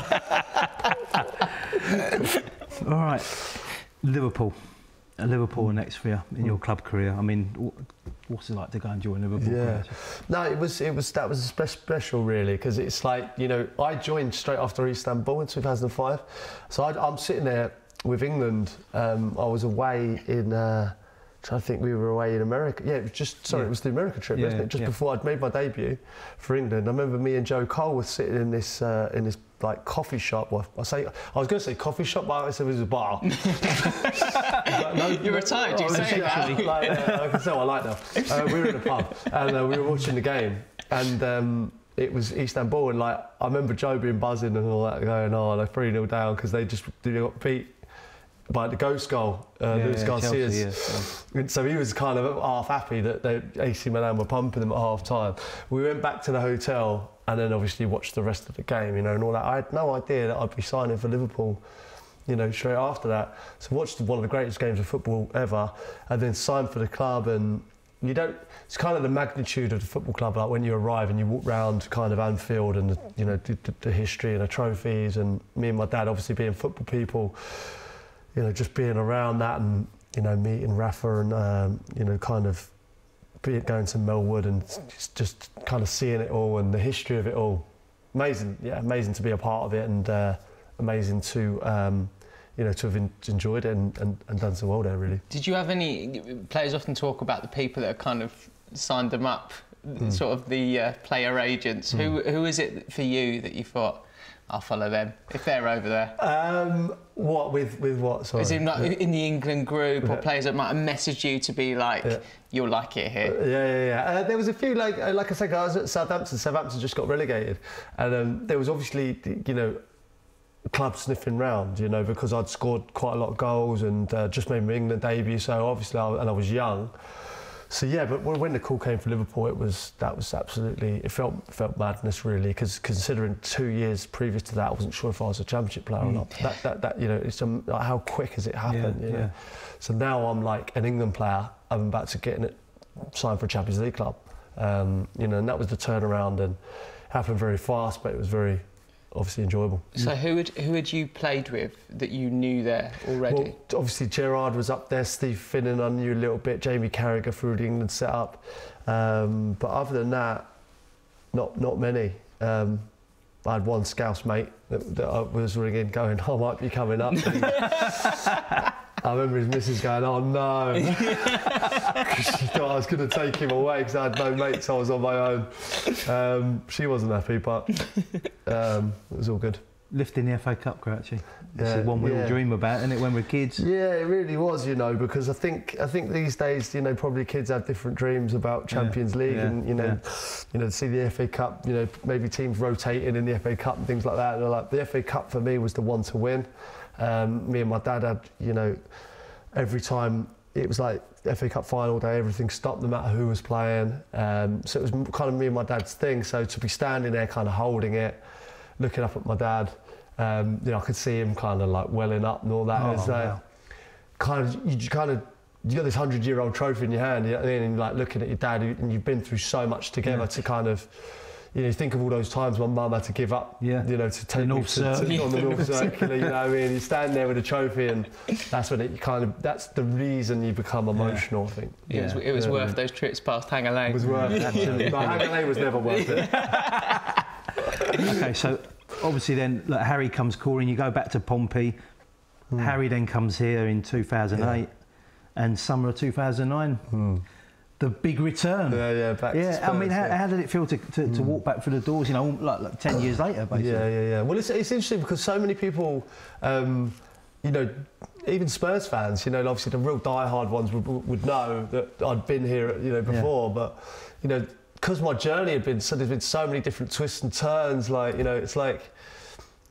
it. All right, Liverpool next for you in your club career. I mean, what's it like to go and join Liverpool? Yeah, no, that was special really, because it's like, you know, I joined straight after Istanbul in 2005, so I'm sitting there with England. I was away in. I think we were away in America. Yeah, it was the America trip, wasn't it? Just before I'd made my debut for England. I remember me and Joe Cole were sitting in this like coffee shop. Well, I was going to say coffee shop, but I said it was a bar. You're retired. You say that. I can tell I like that. We were in a pub and we were watching the game, and it was Istanbul, and like I remember Joe being buzzing and all that, going, "Oh, they're 3-0 down," because they got beat by the ghost goal, Luis Garcia's. And so he was kind of half happy that AC Milan were pumping them at half time. We went back to the hotel and then obviously watched the rest of the game, you know, and all that. I had no idea that I'd be signing for Liverpool, you know, straight after that. So watched one of the greatest games of football ever, and then signed for the club. And you don't, it's kind of the magnitude of the football club, like when you arrive and you walk round kind of Anfield and, you know, the history and the trophies, and me and my dad obviously being football people, you know, just being around that, and, you know, meeting Rafa and, you know, kind of going to Melwood and just kind of seeing it all and the history of it all. Amazing, yeah, amazing to be a part of it, and amazing to, you know, to have enjoyed it and done so well there, really. Did you have any, players often talk about the people that kind of signed them up, sort of the player agents. Who is it for you that you thought, I'll follow them if they're over there? What with what? Sorry. Is it not in the England group, or players that might have messaged you to be like, you'll like it here? Yeah. There was a few, like I said, I was at Southampton. Southampton just got relegated, and there was obviously, you know, club sniffing round, you know, because I'd scored quite a lot of goals and just made my England debut. So obviously, I was young. So yeah, but when the call came for Liverpool, that was absolutely, it felt madness really, because considering 2 years previous to that, I wasn't sure if I was a Championship player or not. That you know, it's like how quick has it happened? You know? So now I'm like an England player. I'm about to get signed for a Champions League club. You know, and that was the turnaround, and it happened very fast, but it was very obviously enjoyable. So who had you played with that you knew there already? Well, obviously Gerrard was up there, Steve Finnan I knew a little bit, Jamie Carragher through the England setup, but other than that, not many. I had one Scouse mate that I was ringing, going, I might be coming up. I remember his missus going, oh no, because she thought I was going to take him away because I had no mates, I was on my own. She wasn't happy, but it was all good. Lifting the FA Cup, Crouchy. This is one we all dream about, isn't it, when we're kids? Yeah, it really was, you know, because I think these days, you know, probably kids have different dreams about Champions League and, you know, to see the FA Cup, you know, maybe teams rotating in the FA Cup and things like that. And like, the FA Cup for me was the one to win. Me and my dad had, you know, every time it was like FA Cup final day, everything stopped no matter who was playing. So it was kind of me and my dad's thing. So to be standing there kind of holding it, looking up at my dad, you know, I could see him kind of like welling up and all that. It's like, you got this 100-year-old trophy in your hand, you know what I mean? And like looking at your dad, and you've been through so much together to kind of, you know, think of all those times my mum had to give up, you know, to take me on the North Circular, you know what I mean? You stand there with a trophy, and that's when it kind of, that's the reason you become emotional, I think. It was worth those trips past Hanger Lane. It was worth it, absolutely. But Hanger Lane was never worth it. Okay, so obviously then, look, Harry comes calling, you go back to Pompey. Harry then comes here in 2008 and summer of 2009. The big return. Back to Spurs, I mean, how did it feel to walk back through the doors, you know, like 10 years later, basically? Yeah. Well, it's interesting because so many people, you know, even Spurs fans, you know, obviously the real diehard ones would know that I'd been here, you know, before, but, you know, because my journey had been, so there's been so many different twists and turns, like, you know, it's like,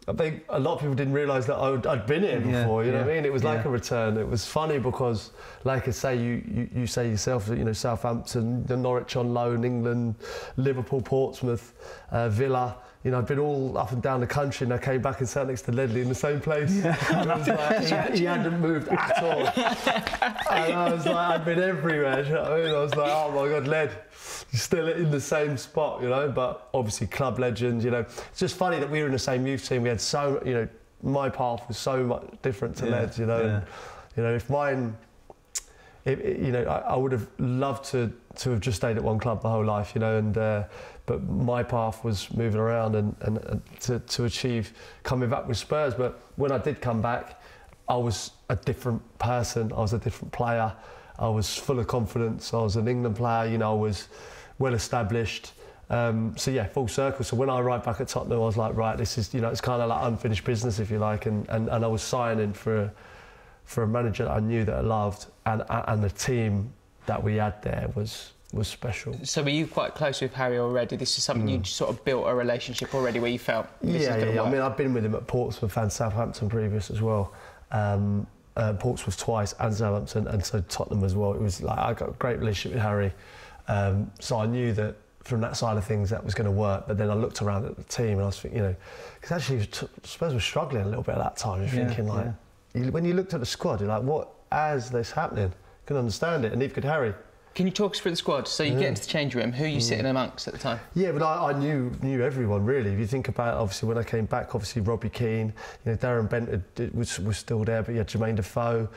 I think a lot of people didn't realise that I'd been here before. You know what I mean? It was like a return. It was funny because, like I say, you say yourself, you know, Southampton, Norwich on loan, England, Liverpool, Portsmouth, Villa. You know, I've been all up and down the country, and I came back and sat next to Ledley in the same place. Yeah. And I was like, he hadn't moved at all. And I was like, I'd been everywhere. You know what I mean? I was like, oh my God, Led, you're still in the same spot, you know. But obviously, club legend. You know, it's just funny that we were in the same youth team. We had so, you know, my path was so much different to Led's. You know, and, you know, if mine. You know, I would have loved to have just stayed at one club my whole life, you know, and but my path was moving around and to achieve coming back with Spurs. But when I did come back, I was a different person. I was a different player. I was full of confidence. I was an England player. You know, I was well established. So yeah, full circle. So when I arrived back at Tottenham, I was like, right, this is, you know, it's kind of like unfinished business, if you like, and I was signing for a manager that I knew that I loved, and the team that we had there was special. So were you quite close with Harry already? This is something you sort of built a relationship already where you felt this is going to work? I mean, I've been with him at Portsmouth and Southampton previous as well. Portsmouth twice and Southampton, and so Tottenham as well. It was like I got a great relationship with Harry, so I knew that from that side of things that was going to work. But then I looked around at the team and I was thinking, you know, because actually Spurs were struggling a little bit at that time. You're thinking like. When you looked at the squad, you're like, what is this happening? I couldn't understand it, and neither could Harry. Can you talk us through the squad? So you get into the change room, who are you sitting amongst at the time? Yeah, but I knew everyone, really. If you think about, obviously, when I came back, obviously, Robbie Keane, you know, Darren Bent was still there, but you had Jermaine Defoe,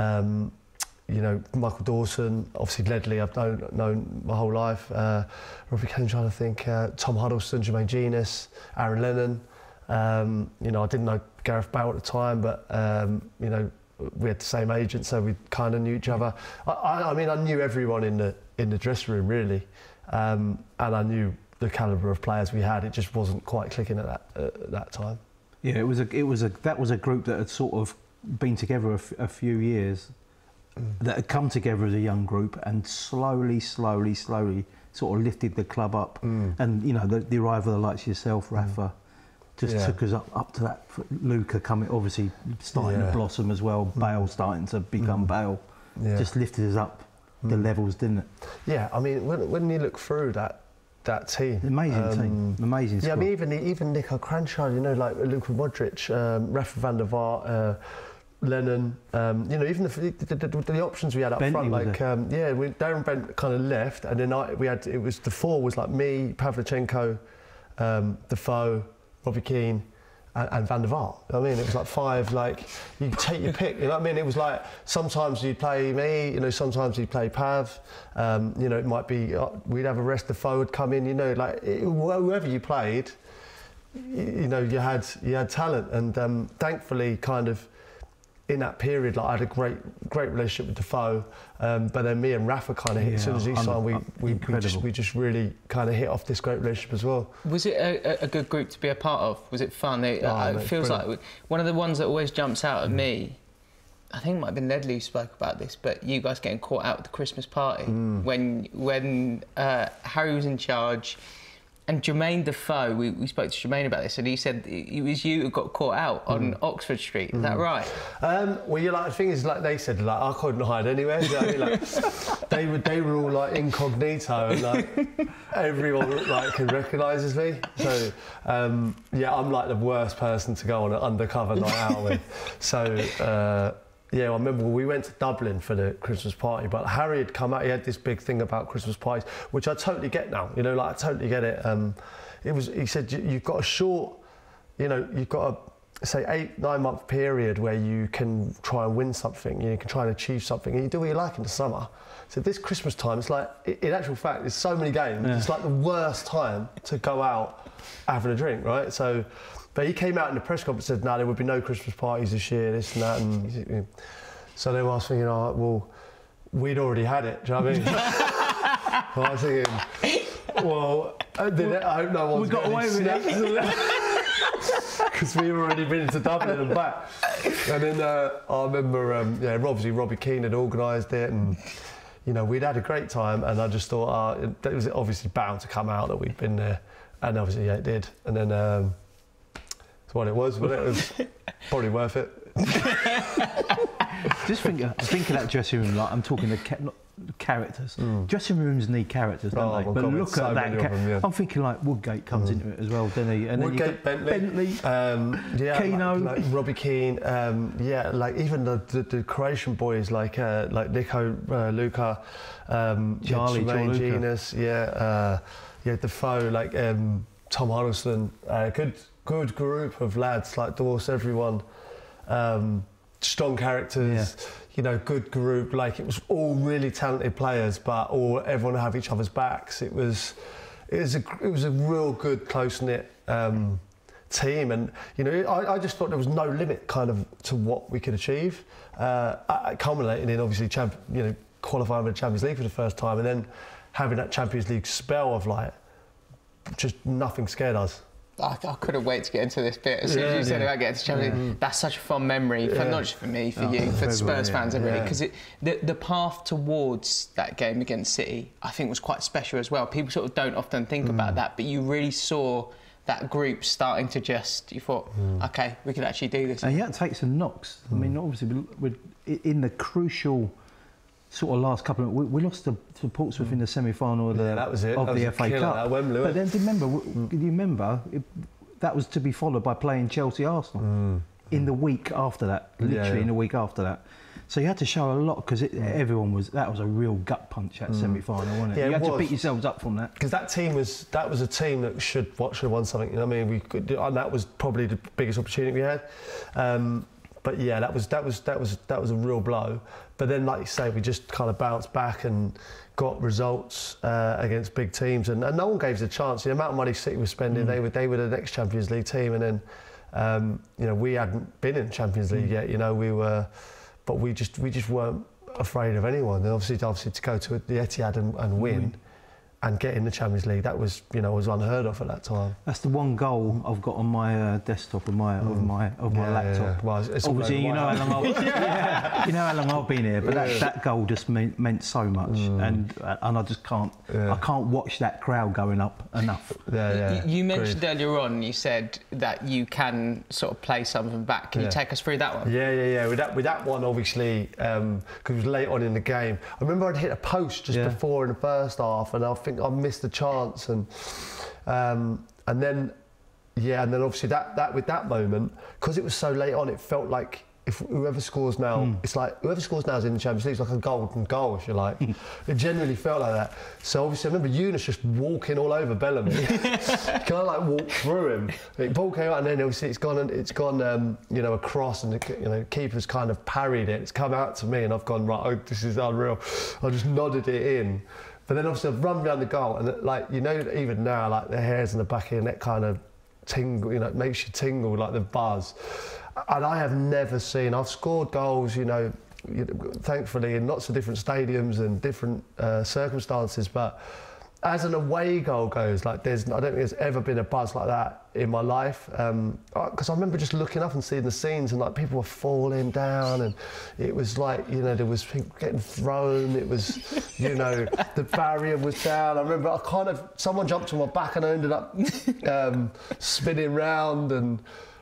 you know, Michael Dawson, obviously Ledley, I've known my whole life. Robbie Keane, I'm trying to think, Tom Huddleston, Jermaine Genius, Aaron Lennon. You know, I didn't know Gareth Bale at the time, but you know, we had the same agent, so we kind of knew each other. I mean, I knew everyone in the dressing room, really, and I knew the calibre of players we had. It just wasn't quite clicking at that time. Yeah, that was a group that had sort of been together a few years, that had come together as a young group, and slowly sort of lifted the club up. And you know, the arrival of the likes of yourself, Rafa. Just took us up to that. Luca coming, obviously starting to blossom as well. Bale starting to become Bale. Just lifted us up the levels, didn't it? Yeah, I mean, when you look through that team, amazing team, amazing squad. Yeah, I mean, even Nico Cranchard, you know, like Luka Modric, Rafa van der Vaart, Lennon, you know, even the options we had up front, like Darren Bent kind of left, and then the four was like me, Pavlyuchenko, Defoe, Robbie Keane and Van der Vaart. I mean, it was like five, like, you take your pick, you know what I mean? It was like, sometimes you'd play me, you know, sometimes you'd play Pav, you know, it might be, we'd have a rest, Defoe would come in, you know, like, whoever you played, you know, you had talent, and thankfully, kind of, in that period, like, I had a great relationship with Defoe, but then me and Rafa kind of hit, as soon as he signed, we just really kind of hit off this great relationship as well. Was it a good group to be a part of? Was it fun? It feels like one of the ones that always jumps out at me, I think it might have been Ledley who spoke about this, but you guys getting caught out at the Christmas party when Harry was in charge. And Jermaine Defoe, we spoke to Jermaine about this, and he said it was you who got caught out on Oxford Street. Is that right? Well, you like, the thing is, like they said, like I couldn't hide anywhere. You know what I mean? Like, they were all like incognito, and like everyone like can recognises me. So yeah, I'm like the worst person to go on an undercover night out with. So. Yeah, I remember we went to Dublin for the Christmas party, but Harry had come out, he had this big thing about Christmas parties, which I totally get now, you know, like I totally get it. He said, you've got a short, you know, you've got a, say, 8-9 month period where you can try and win something, you can try and achieve something, and you do what you like in the summer. So this Christmas time, it's like, in actual fact, there's so many games, it's like the worst time to go out having a drink, right? So, but he came out in the press conference and said, no, there would be no Christmas parties this year, this and that. And so then I was thinking, oh, well, we'd already had it, do you know what I mean? So I was thinking, well, I hope no one's got away with it. Because we've already been to Dublin and back. And then I remember, obviously Robbie Keane had organised it, and, you know, we'd had a great time, and I just thought, it was obviously bound to come out that we'd been there. And obviously, yeah, it did. And then... That's what it was, but it was probably worth it. Just think of that dressing room. Like I'm talking the characters. Dressing rooms need characters, don't they? But God, look so at that. many of them, yeah. I'm thinking like Woodgate comes into it as well, doesn't he? And Woodgate, Bentley, Keano, like Robbie Keane, like even the Croatian boys like Nico, Luka, Charlie, Jermaine Genius, Defoe, like Tom Huddleston, good group of lads, like Dawes, everyone, strong characters. Yeah. You know, good group. Like it was all really talented players, but everyone have each other's backs. It was a real good, close knit team, and you know, I just thought there was no limit kind of to what we could achieve. Culminating in obviously qualifying for the Champions League for the first time, and then having that Champions League spell of like just nothing scared us. I couldn't wait to get into this bit. As soon as you said about getting to Champions League, that's such a fun memory, for not just for me, for you, for Spurs fans, everybody. Because the path towards that game against City, I think, was quite special as well. People sort of don't often think about that, but you really saw that group starting to you thought, OK, we could actually do this. And you had to take some knocks. I mean, obviously, in the crucial sort of last couple of... We lost to Portsmouth in the semi-final of the FA Cup. At Wembley, but then, do you remember, that was to be followed by playing Chelsea-Arsenal in the week after that, literally in the week after that. So you had to show a lot, because that was a real gut punch, that semi-final, wasn't it? Yeah, you had to beat yourselves up from that. Because that was a team that should have won something. You know what I mean? And that was probably the biggest opportunity we had. But yeah, that was a real blow. But then, like you say, we just kind of bounced back and got results against big teams, and no one gave us a chance. The amount of money City was spending, they were the next Champions League team, and then we hadn't been in the Champions League yet. You know, but we just weren't afraid of anyone. And obviously to go to the Etihad and win. And get in the Champions League, that was unheard of at that time. That's the one goal I've got on my desktop of my laptop. Yeah. Well, it's obviously, you know how long I've been here, but that goal just meant so much, and I just can't. I can't watch that crowd going up enough. You mentioned earlier on, you said that you can sort of play something back. Can you take us through that one? Yeah. With that one, obviously, because it was late on in the game. I remember I'd hit a post just before in the first half, and I think I missed the chance, and then obviously that with that moment, because it was so late on, it felt like if whoever scores now, it's like whoever scores now is in the Champions League. It's like a golden goal, if you like. It genuinely felt like that. So obviously I remember Yunus just walking all over Bellamy, kind of like walked through him. The ball came out, and then obviously it's gone across, and the keeper's kind of parried it. It's come out to me, and I've gone, right, oh, this is unreal. I just nodded it in. But then obviously I've run down the goal, and even now, like the hairs in the back of your neck kind of tingle, it makes you tingle, like the buzz. And I have never seen, I've scored goals, thankfully in lots of different stadiums and different circumstances, but as an away goal goes, like I don't think there's ever been a buzz like that in my life. Because I remember just looking up and seeing the scenes, and like people were falling down, and it was like, there was people getting thrown. It was, the barrier was down. I remember someone jumped on my back, and I ended up spinning round, and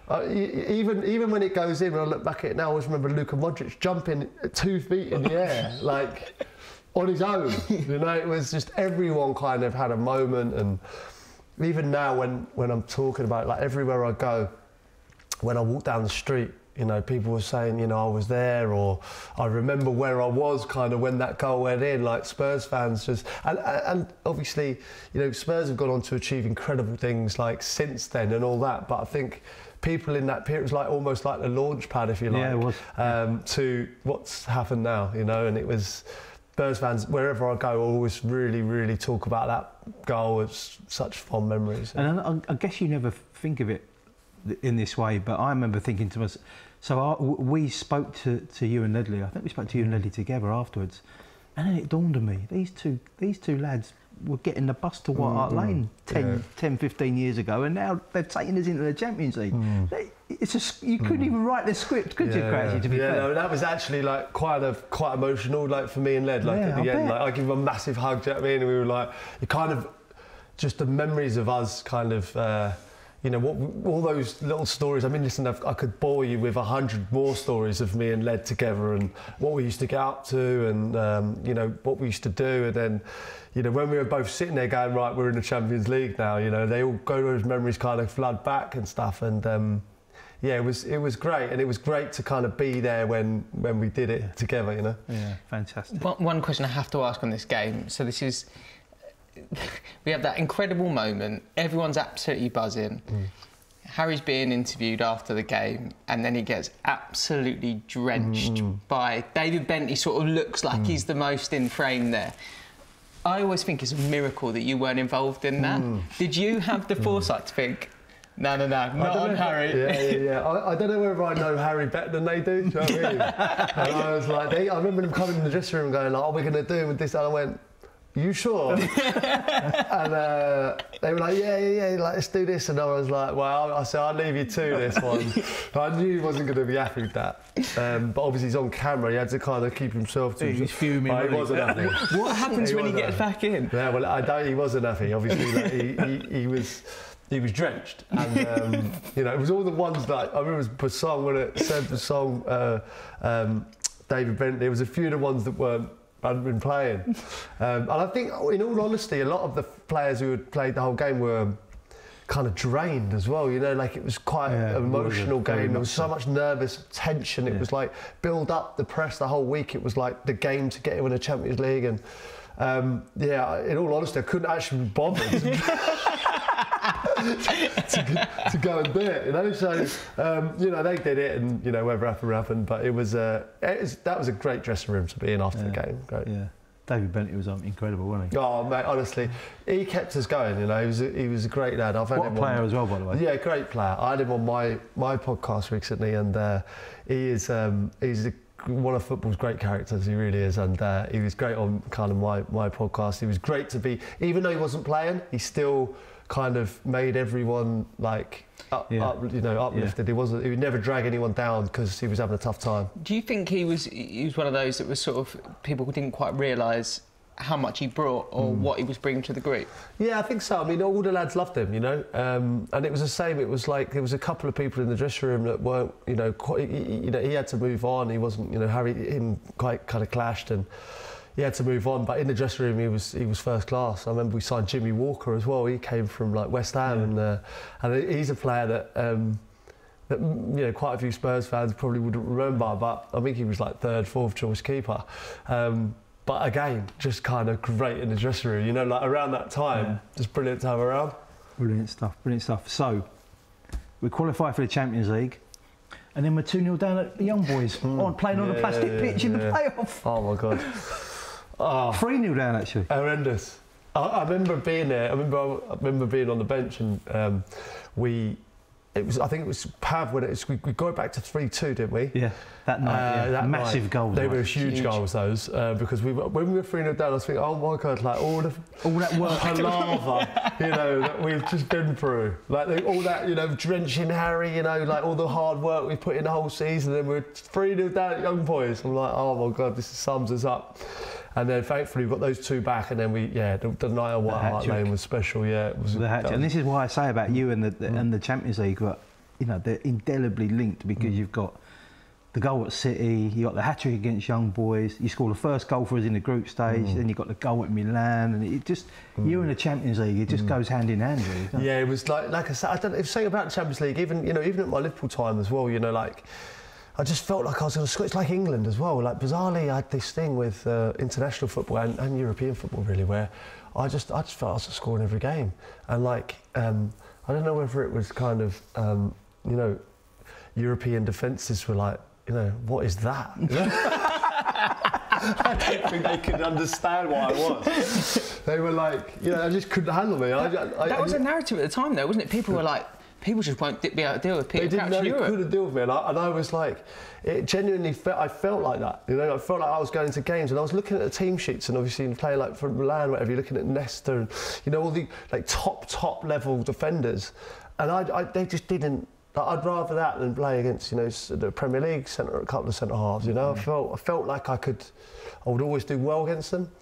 even when it goes in, when I look back at it now, I always remember Luka Modric jumping 2 feet in the air, like on his own. It was just everyone kind of had a moment. And even now when I'm talking about it, like everywhere I go, when I walk down the street, people were saying, I was there, or I remember where I was kind of when that goal went in. Like Spurs fans just, and obviously, Spurs have gone on to achieve incredible things like since then and all that. But I think people in that period, it was like almost like the launch pad, if you like, it was. To what's happened now, and it was. Spurs fans, wherever I go, always really, really talk about that goal. It's such fond memories. And I guess you never think of it in this way, but I remember thinking to myself, we spoke to you and Ledley. I think we spoke to you and Ledley together afterwards, and then it dawned on me, these two lads were getting the bus to White Hart Lane 10, 15 years ago, and now they've taken us into the Champions League. You couldn't even write the script, could you, Cratchit, to be fair? No, that was actually like quite emotional, like for me and Led. Like at the end, like I give him a massive hug. Do you know what I mean? And we were like, it kind of just the memories of us kind of. you know, all those little stories. I mean, listen, I could bore you with 100 more stories of me and Led together and what we used to get up to and, you know, what we used to do. And then, you know, when we were both sitting there going, right, we're in the Champions League now, you know, they all go, those memories kind of flood back and stuff. And, yeah, it was great. And it was great to kind of be there when we did it together, you know. Yeah, fantastic. One question I have to ask on this game. So this is... we have that incredible moment. Everyone's absolutely buzzing. Harry's being interviewed after the game, and then he gets absolutely drenched by David Bentley. Sort of looks like he's the most in frame there. I always think it's a miracle that you weren't involved in that. Did you have the foresight to think, no, not on Harry? Yeah. I don't know whether I know Harry better than they do. Do you know what I mean? And I was like, I remember them coming in the dressing room going, like, "Oh, we're going to do with this," and I went, "You sure?" And they were like, yeah, like, let's do this. And I was like, well, I said, I'll leave you to this one. I knew he wasn't going to be happy with that. But obviously he's on camera, he had to kind of keep himself to... He was fuming. But he wasn't happy. What happens when he gets back in? Yeah, well, I doubt he wasn't happy. Obviously, like, he was drenched. And, you know, it was all the ones that... I remember it was Basong, when it said Basong, David Bentley. There was a few of the ones that hadn't been playing. And I think, in all honesty, a lot of the players who had played the whole game were kind of drained as well, you know, like it was quite an emotional game. There was so much nervous tension. It was like build up the press the whole week. It was like the game to get in the Champions League. And in all honesty, I couldn't actually be bothered to go and do it, you know. So you know, they did it, and you know, whatever happened. But that was a great dressing room to be in after the game. Great. Yeah. David Bentley was incredible, wasn't he? Oh mate, honestly, he kept us going. You know, he was a great lad. I've had what him a player as well, by the way. Yeah, great player. I had him on my podcast recently, and he's one of football's great characters. He really is, and he was great on kind of my podcast. He was great to be, even though he wasn't playing, he still kind of made everyone like uplifted. He would never drag anyone down because he was having a tough time. Do you think he was one of those that was sort of, people didn't quite realise how much he brought or what he was bringing to the group? Yeah, I think so. I mean, all the lads loved him, you know, and it was the same. It was like there was a couple of people in the dressing room that weren't, you know, quite, he had to move on. He wasn't, you know, him quite kind of clashed and he had to move on. But in the dressing room, he was first class. I remember we signed Jimmy Walker as well. He came from like West Ham, and he's a player that you know, quite a few Spurs fans probably wouldn't remember. But I think he was like third, fourth choice keeper. But again, just kind of great in the dressing room. You know, like around that time, just brilliant to have around. Brilliant stuff. So, we qualify for the Champions League, and then we're 2-0 down at the Young Boys, playing on a plastic pitch in the playoff. Oh my God. 3-0 down, actually. Horrendous. I remember being there. I remember being on the bench, and I think it was Pav when we got back to 3-2, didn't we? Yeah, that night. That massive goal. They were huge goals, those, because when we were 3-0 down, I was thinking, oh my God, like all that work, palaver, you know, that we've just been through, like all that, you know, drenching Harry, you know, like all the hard work we put in the whole season, and we're 3-0 down at Young Boys. I'm like, oh my God, this sums us up. And then thankfully we got those two back, and then the night at White Hart Lane was special. Yeah, it was the hat-trick. And this is why I say about you and the Champions League, but you know, they're indelibly linked, because you've got the goal at City, you got the hat-trick against Young Boys, you scored the first goal for us in the group stage, then you got the goal at Milan, and it just you and the Champions League, it just goes hand in hand, really. Yeah, it was like I said, I don't know, if saying about the Champions League, even at my Liverpool time as well, you know, like, I just felt like I was going to score. It's like England as well. Like, bizarrely, I had this thing with international football and European football, really, where I just felt I was scoring every game. And, like, I don't know whether it was kind of, you know, European defences were like, you know, what is that? I don't think they could understand what I was. They were like, you know, I just couldn't handle me. That was a narrative at the time, though, wasn't it? People were like, people just won't be able to deal with people. They didn't know you couldn't deal with me, and I was like, it genuinely I felt like that. You know, I felt like I was going to games, and I was looking at the team sheets, and obviously playing like for Milan, whatever. You're looking at Nesta, and you know all the like top level defenders, and they just didn't. Like, I'd rather that than play against, you know, the Premier League a couple of centre halves. You know, I felt like I would always do well against them.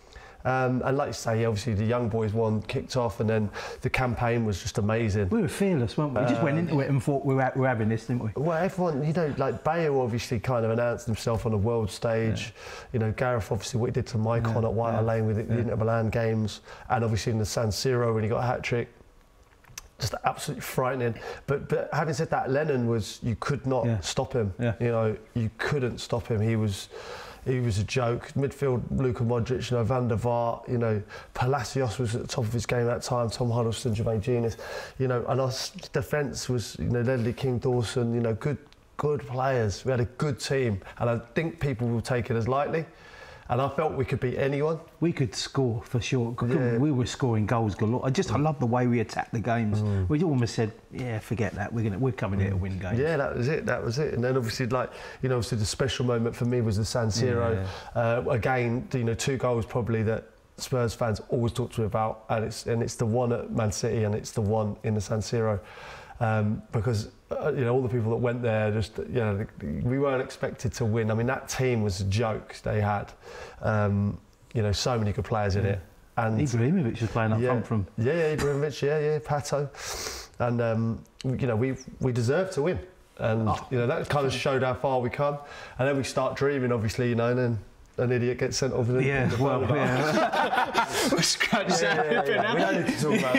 And like you say, obviously the young boys one kicked off, and then the campaign was just amazing. We were fearless, weren't we? We just went into it and thought we were having this, didn't we? Well, everyone, you know, like Bale obviously kind of announced himself on the world stage. You know, Gareth obviously what he did to Maicon at White Hart Lane with the Inter Milan games, and obviously in the San Siro when he got a hat-trick. Just absolutely frightening. But having said that, Lennon was, you could not stop him. You know, you couldn't stop him. He was a joke. Midfield, Luka Modric, you know, Van der Vaart, you know, Palacios was at the top of his game at that time, Tom Huddleston, Jermaine Genius, you know, and our defence was, you know, Ledley King Dawson, you know, good players. We had a good team, and I think people will take it as lightly. And I felt we could beat anyone. We could score for sure. Yeah. We were scoring goals galore. I love the way we attacked the games. We almost said, "Yeah, forget that. We're coming here to win games." Yeah, that was it. And then obviously, like, you know, obviously the special moment for me was the San Siro. Again, you know, 2 goals probably that Spurs fans always talk to me about, and it's the one at Man City and it's the one in the San Siro. Because you know, all the people that went there, just, you know, we weren't expected to win. I mean, that team was a joke. They had, you know, so many good players in it. And Ibrahimovic was playing up front from. Yeah, Ibrahimovic, Pato, and you know, we deserved to win, and you know, that kind of showed how far we come. And then we start dreaming, obviously, you know, and then an idiot gets sent off. We'll scratch that. We don't need to talk about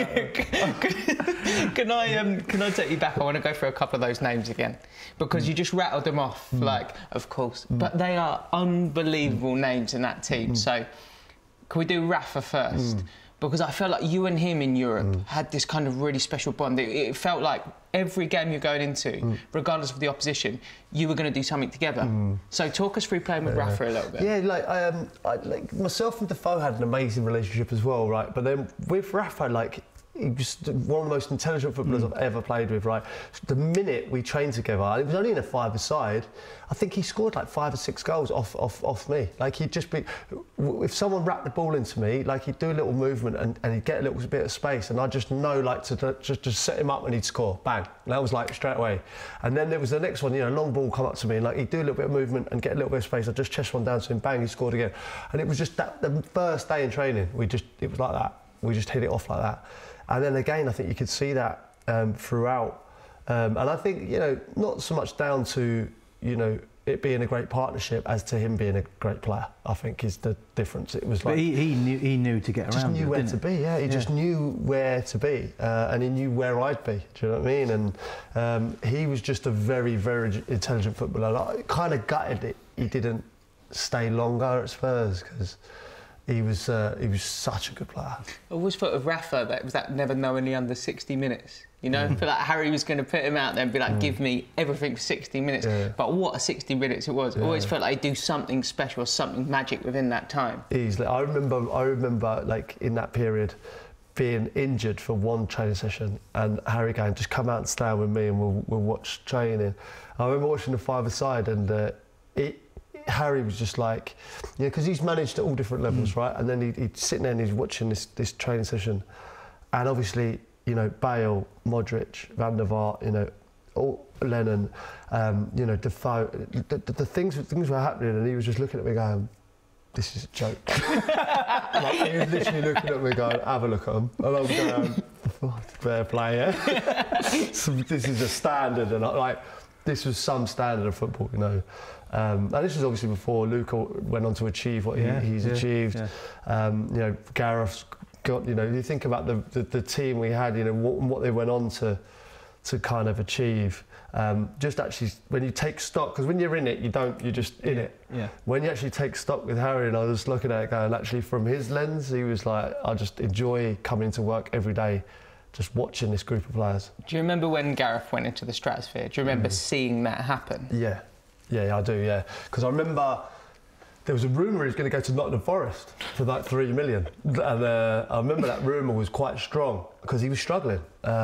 that. Can I take you back? I want to go through a couple of those names again, because you just rattled them off, like, of course, but they are unbelievable names in that team. So can we do Rafa first? Because I felt like you and him in Europe had this kind of really special bond. It felt like every game you're going into, regardless of the opposition, you were going to do something together. So talk us through playing with Rafa a little bit. Yeah, like, I like myself and Defoe had an amazing relationship as well, right? But then with Rafa, like, he was one of the most intelligent footballers I've ever played with, right? The minute we trained together, it was only in a 5-a-side, I think he scored like 5 or 6 goals off me. Like, he'd just be, if someone wrapped the ball into me, like, he'd do a little movement and he'd get a little bit of space, and I'd just know, like, to just set him up and he'd score, bang. And that was like straight away. And then there was the next one, you know, long ball come up to me, and like, he'd do a little bit of movement and get a little bit of space. I'd just chest one down to him, bang, he scored again. And it was just that, the first day in training, it was like that. We just hit it off like that. And then again, I think you could see that throughout. And I think, you know, not so much down to, you know, it being a great partnership as to him being a great player, I think, is the difference. It was like... But he knew to get around. Just knew where to be, yeah. He just knew where to be. And he knew where I'd be, do you know what I mean? And he was just a very, very intelligent footballer. Like, it kind of gutted it. He didn't stay longer at Spurs, because... He was such a good player. I always thought of Rafa, that was that never knowingly under 60 minutes. You know, I feel like Harry was going to put him out there and be like, give me everything for 60 minutes. But what a 60 minutes it was. I always felt like he'd do something special, something magic within that time. Easily. I remember like in that period being injured for one training session, and Harry going, just come out and stand with me and we'll watch training. I remember watching the 5-a-side, and Harry was just like, you know, because he's managed at all different levels, right? And then he'd sitting there and he's watching this training session, and obviously, you know, Bale, Modric, Van der Vaart, you know, all Lennon, you know, Defoe, the things were happening, and he was just looking at me going, this is a joke. Like, he was literally looking at me going, have a look at him. And I'm going, fair play, yeah? So this is a standard, and this was some standard of football, you know. And this was obviously before Luka went on to achieve what he's achieved. You know, Gareth's got, you know, you think about the team we had, you know, what they went on to kind of achieve. Just actually, when you take stock, because when you're in it, you're just in it. Yeah. When you actually take stock with Harry, and I was looking at it going, actually from his lens, he was like, I just enjoy coming to work every day, just watching this group of players. Do you remember when Gareth went into the stratosphere? Do you remember seeing that happen? Yeah, I do, yeah. Because I remember there was a rumour he was going to go to Nottingham Forest for like 3 million. And I remember that rumour was quite strong, because he was struggling.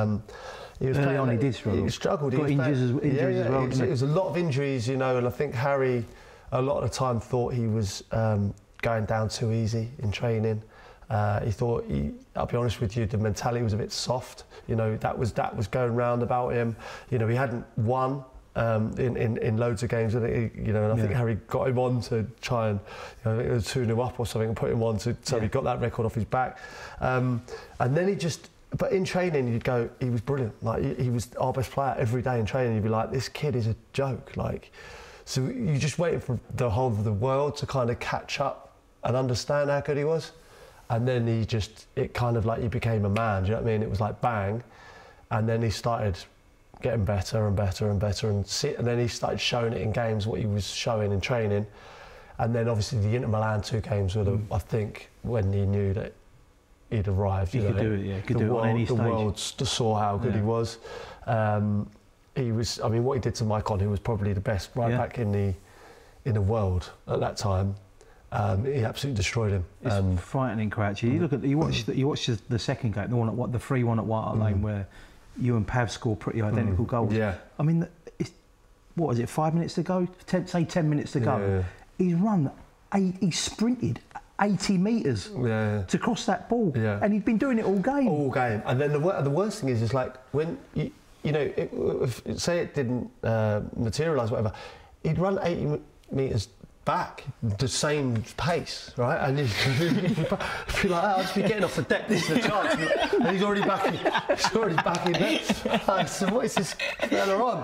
He was early on, he did struggle. He struggled. Got injuries as well, it was a lot of injuries, you know, and I think Harry, a lot of the time, thought he was going down too easy in training. He thought, I'll be honest with you, the mentality was a bit soft. You know, that was going round about him. You know, he hadn't won in loads of games, and I think Harry got him on to try and, I think it was 2-0 up or something, and put him on so he got that record off his back. And then but in training you'd go, he was brilliant. Like he was our best player every day in training. You'd be like, this kid is a joke. Like, so you're just waiting for the whole of the world to kind of catch up and understand how good he was. And then it kind of like he became a man. Do you know what I mean? It was like bang, and then he started getting better and better and better, and then he started showing it in games, what he was showing in training. And then obviously the Inter Milan 2 games were I think when he knew that he'd arrived. He could do it, he could do it on any stage. The world saw how good he was. He was, I mean, what he did to Maicon, who was probably the best right back in the world at that time, he absolutely destroyed him. It's frightening, Crouchy. You watch the second game, the 3-1 at White Hart Lane, where you and Pav score pretty identical goals. Yeah. I mean, what was it? 5 minutes to go? Say 10 minutes to go. Yeah. He sprinted 80 metres to cross that ball, and he'd been doing it all game. All game. And then the worst thing is like when say it didn't materialise, whatever, he'd run 80 metres back the same pace, right? And he'd be like, I'll just be getting off the deck. This is the chance, and he's already back in there. So what is this fella on?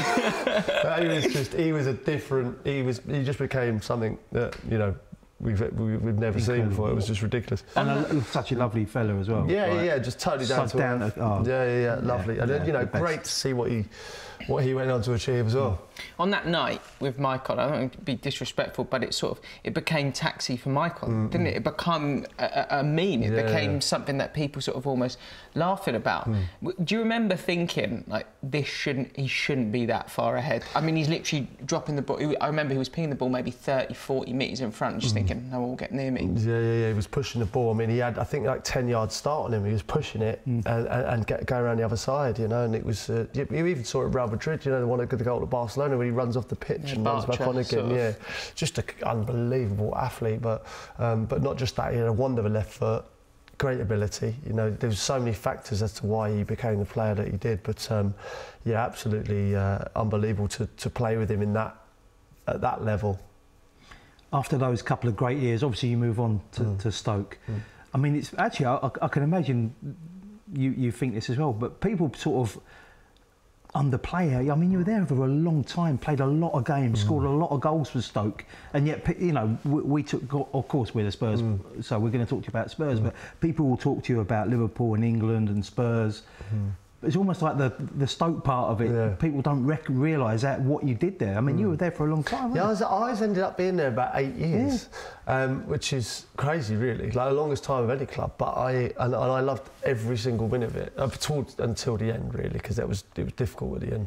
He just became something that we've never seen before. It was just ridiculous. And such a lovely fella as well. Yeah, just totally down to earth. Lovely. And then great to see what he went on to achieve as well. On that night with Maicon, I don't want to be disrespectful, but it became taxi for Maicon, didn't it? It became a meme. It became something that people sort of almost laughing about. Do you remember thinking like he shouldn't be that far ahead? I mean, he's literally dropping the ball. I remember he was pinging the ball maybe 30, 40 metres in front, just thinking, no one will get near me. Yeah, he was pushing the ball. I mean, he had, I think, like 10 yards start on him. He was pushing it and go around the other side, and it was. You even saw it at Real Madrid, the one that got the goal at Barcelona, when he runs off the pitch and runs back on again. Just an unbelievable athlete, but not just that. He had a wonder of a left foot, great ability. There was so many factors as to why he became the player that he did. But absolutely unbelievable to play with him at that level. After those couple of great years, obviously you move on to Stoke. I mean, it's actually I can imagine you think this as well, but people sort of underplay. I mean, you were there for a long time, played a lot of games, scored a lot of goals for Stoke, and yet we took. Of course, we're the Spurs, so we're going to talk to you about Spurs. But people will talk to you about Liverpool and England and Spurs. It's almost like the Stoke part of it. Yeah. People don't realise what you did there. I mean, you were there for a long time. Yeah, I ended up being there about 8 years, which is crazy, really. Like the longest time of any club. But I loved every single minute of it until the end, really, because it was difficult at the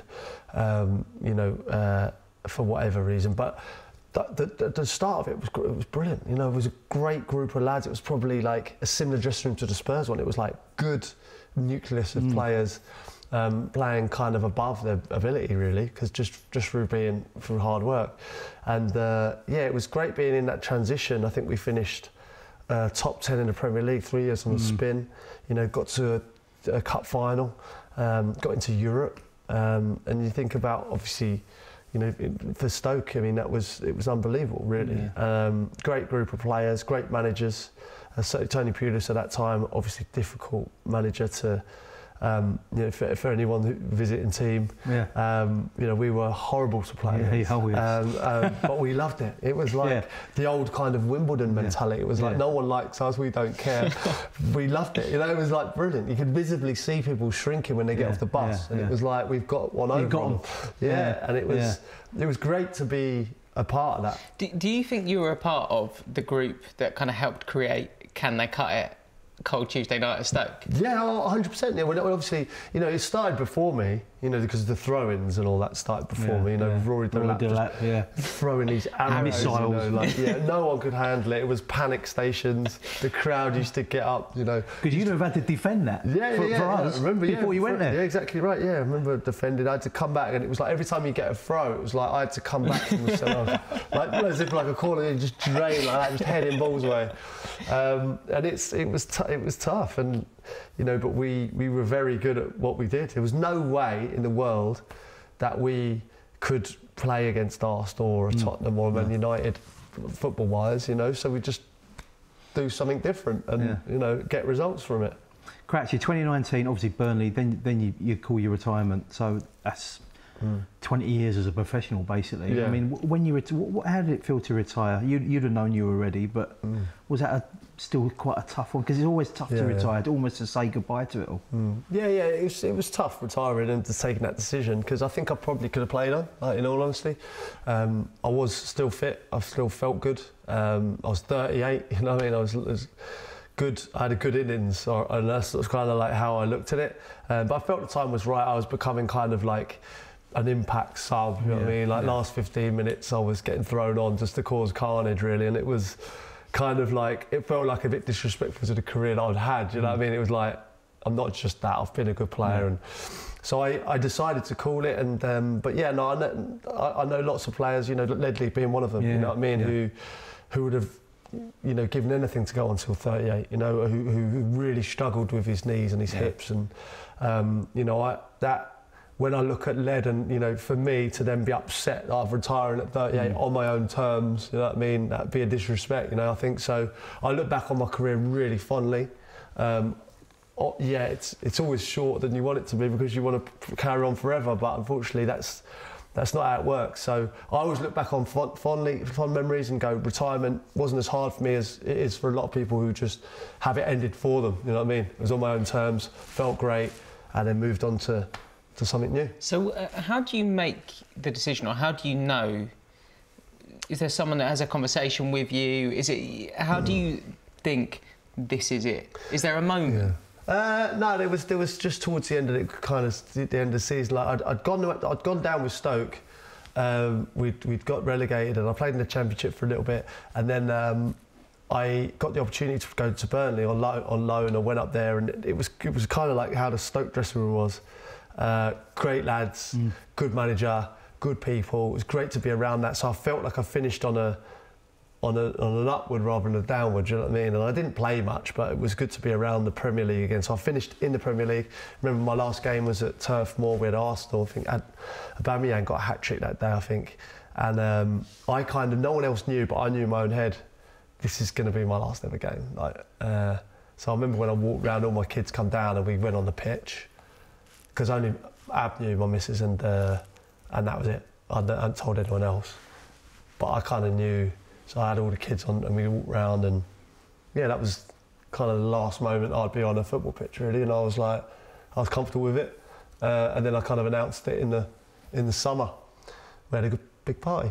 end, for whatever reason. But the start of it was brilliant. It was a great group of lads. It was probably like a similar dressing room to the Spurs one. It was like good nucleus of players playing kind of above their ability, really, because just through hard work. And it was great being in that transition. I think we finished top 10 in the Premier League 3 years on the spin. Got to a cup final, got into Europe, and you think about, obviously, for Stoke, I mean, it was unbelievable, really. Yeah. Great group of players, great managers. Tony Pulis at that time, obviously difficult manager to, for anyone who visiting team. Yeah. We were horrible to play against. But we loved it. It was like the old kind of Wimbledon mentality. It was like, no one likes us, we don't care. We loved it. It was like brilliant. You could visibly see people shrinking when they get off the bus, and it was like, we've got one over them. And it was great to be a part of that. Do you think you were a part of the group that kind of helped create Can They Cut It? Cold Tuesday night at Stoke? Yeah, 100%. Yeah, well, obviously, it started before me, because the throw-ins and all that started before me. Rory Delap throwing these arrows, missiles. No one could handle it. It was panic stations. The crowd used to get up, Because you'd have had to defend that. For us, I remember, before you went there. Yeah, exactly right. Yeah, I remember defending. I had to come back, and it was like every time you get a throw, it was like I had to come back from the centre, like as if like a corner, and just drain like that, just heading balls away. And it was tough, and but we were very good at what we did. There was no way in the world that we could play against Arsenal or Tottenham or Man United football-wise, you know, so we just do something different and, you know, get results from it. Cratchie, 2019, obviously Burnley, then you call your retirement, so that's 20 years as a professional, basically. Yeah. I mean, when you how did it feel to retire? You'd have known you were ready, but was that still quite a tough one? Because it's always tough to retire, almost to say goodbye to it all. Yeah, it was tough retiring and just taking that decision, because I think I probably could have played on, in all honesty. I was still fit, I still felt good. I was 38, you know what I mean? I was good, I had a good innings, and that's kind of like how I looked at it. But I felt the time was right. I was becoming kind of like an impact sub, you know what I mean? Like last 15 minutes I was getting thrown on just to cause carnage, really, and it was kind of like, it felt like a bit disrespectful to the career that I'd had, you know what I mean? It was like, I'm not just that, I've been a good player. And so I decided to call it, and but yeah, no, I know lots of players, you know, Ledley being one of them, you know what I mean, who would have, you know, given anything to go until 38, you know, who really struggled with his knees and his hips, and you know, when I look at Led, and you know, for me to then be upset that I'm retiring at 38 on my own terms, you know what I mean, that'd be a disrespect, you know. I think so. I look back on my career really fondly. Yeah, it's always shorter than you want it to be, because you want to carry on forever, but unfortunately that's not how it works. So I always look back on fond memories and go, retirement wasn't as hard for me as it is for a lot of people who just have it ended for them, you know what I mean? It was on my own terms, felt great, and then moved on to something new. So how do you make the decision, or how do you know? Is there someone that has a conversation with you? Is it, how do you think this is it? Is there a moment? No, there was just towards the end of it, kind of the end of the season. Like I'd gone down with Stoke. We'd got relegated, and I played in the Championship for a little bit, and then I got the opportunity to go to Burnley on loan. I went up there, and it was kind of like how the Stoke dressing room was. Great lads, good manager, good people. It was great to be around that. So I felt like I finished on an upward rather than a downward, you know what I mean? And I didn't play much, but it was good to be around the Premier League again. So I finished in the Premier League. Remember, my last game was at Turf Moor with Arsenal. I think Aubameyang got a hat-trick that day, I think. And I kind of, no one else knew, but I knew in my own head, this is going to be my last ever game. So I remember when I walked around, all my kids come down and we went on the pitch, because only Ab knew, my missus, and that was it. I hadn't told anyone else. But I kind of knew. So I had all the kids on, and we walked round, and yeah, that was kind of the last moment I'd be on a football pitch, really. And I was comfortable with it. And then I kind of announced it in the summer. We had a good big party.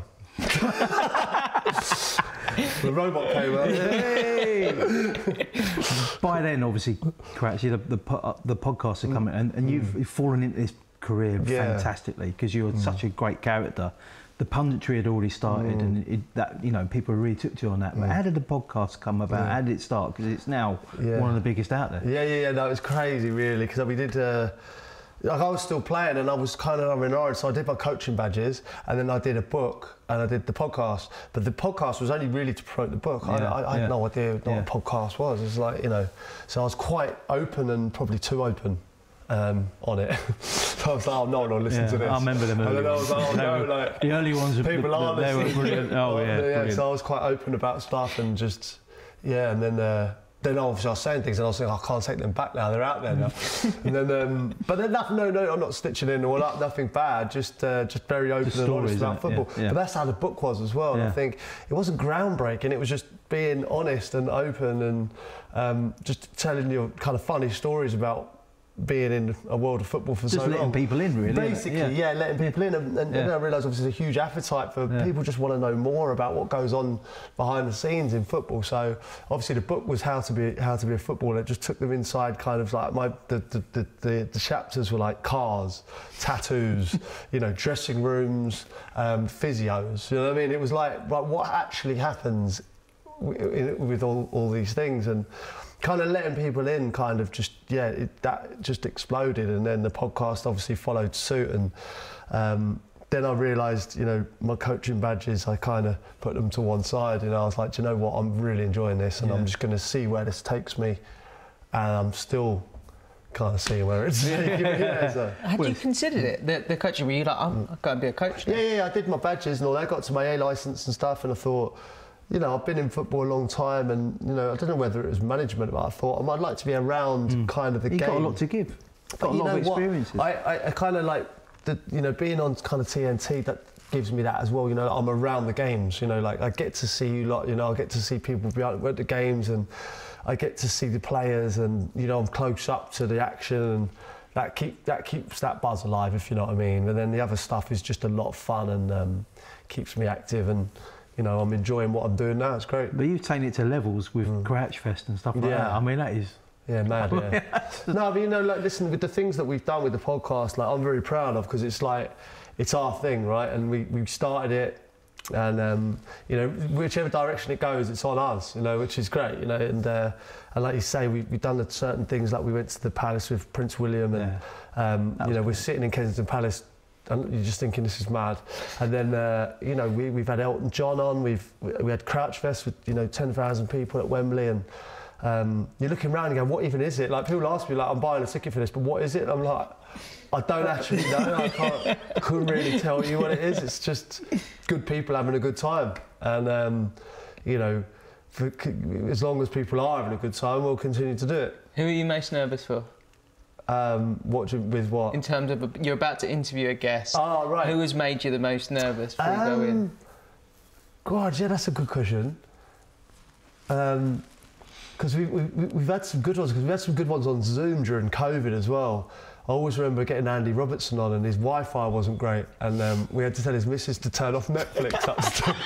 The robot came out. Hey! By then, obviously, Cratchie, the podcasts are coming, and you've fallen into this career fantastically, because you're such a great character. The punditry had already started, and that, you know, people really took to you on that. But how did the podcast come about? How did it start? Because it's now one of the biggest out there. Yeah. No, it was crazy, really, because we did. Like, I was still playing, and I was kind of in orange, so I did my coaching badges, and then I did a book, and I did the podcast. But the podcast was only really to promote the book. I had no idea what a podcast was. It was like, you know, so I was quite open, and probably too open on it. So I was like, oh, no one will listen to this. I remember them early ones. And then I was like, oh no, like, the early ones, people aren't they were listening. brilliant. Oh yeah, brilliant. So I was quite open about stuff, and just, and then obviously I was saying things, and I was thinking, I can't take them back now, they're out there now. And then, but then nothing, no, I'm not stitching in or nothing bad, just very open and honest about football. But that's how the book was as well. And I think it wasn't groundbreaking, it was just being honest and open, and just telling you kind of funny stories about being in a world of football for so long. Just letting people in, really. Basically, letting people in. And then I realised obviously there's a huge appetite for people just want to know more about what goes on behind the scenes in football. So obviously the book was how to be a footballer. It just took them inside, kind of like the chapters were like cars, tattoos, you know, dressing rooms, physios. You know what I mean? It was like what actually happens with all these things, and kind of letting people in, kind of just that just exploded. And then the podcast obviously followed suit, and then I realised, you know, my coaching badges, I kind of put them to one side, and I was like, do you know what, I'm really enjoying this, and I'm just going to see where this takes me, and I'm still kind of seeing where it's. Had you considered it? The coaching? Were you like, I've got to be a coach now? Yeah. I did my badges and all that. Got to my A licence and stuff, and I thought, you know, I've been in football a long time, and you know, I don't know whether it was management, but I thought I'd like to be around kind of the game. You've got a lot to give. Got a lot of experiences. I kind of like you know, being on kind of TNT, that gives me that as well. You know, I'm around the games. You know, like I get to see you lot. You know, I get to see people at the games, and I get to see the players, and you know, I'm close up to the action, and that keeps that buzz alive, if you know what I mean. And then the other stuff is just a lot of fun and keeps me active, and you know, I'm enjoying what I'm doing now. It's great. But you've taken it to levels with Crouch Fest and stuff like that. I mean, that is. Yeah, mad, yeah. No, but you know, like, listen, with the things that we've done with the podcast, like, I'm very proud of, because it's like, it's our thing, right? And we started it, and, you know, whichever direction it goes, it's on us, you know, which is great, you know, and like you say, we've done the certain things, like we went to the Palace with Prince William, and, you know, we're sitting in Kensington Palace, and you're just thinking, this is mad. And then, you know, we've had Elton John on, we had Crouch Fest with, you know, 10,000 people at Wembley, and you're looking around and going, what even is it? Like, people ask me, like, I'm buying a ticket for this, but what is it? And I'm like, I don't actually know. I couldn't really tell you what it is. It's just good people having a good time. And, you know, as long as people are having a good time, we'll continue to do it. Who are you most nervous for? With what? In terms of, you're about to interview a guest. Oh, right. Who has made you the most nervous before you go in? God, yeah, that's a good question. Because we've had some good ones, because we've had some good ones on Zoom during COVID as well. I always remember getting Andy Robertson on, and his Wi-Fi wasn't great, and we had to tell his missus to turn off Netflix upstairs.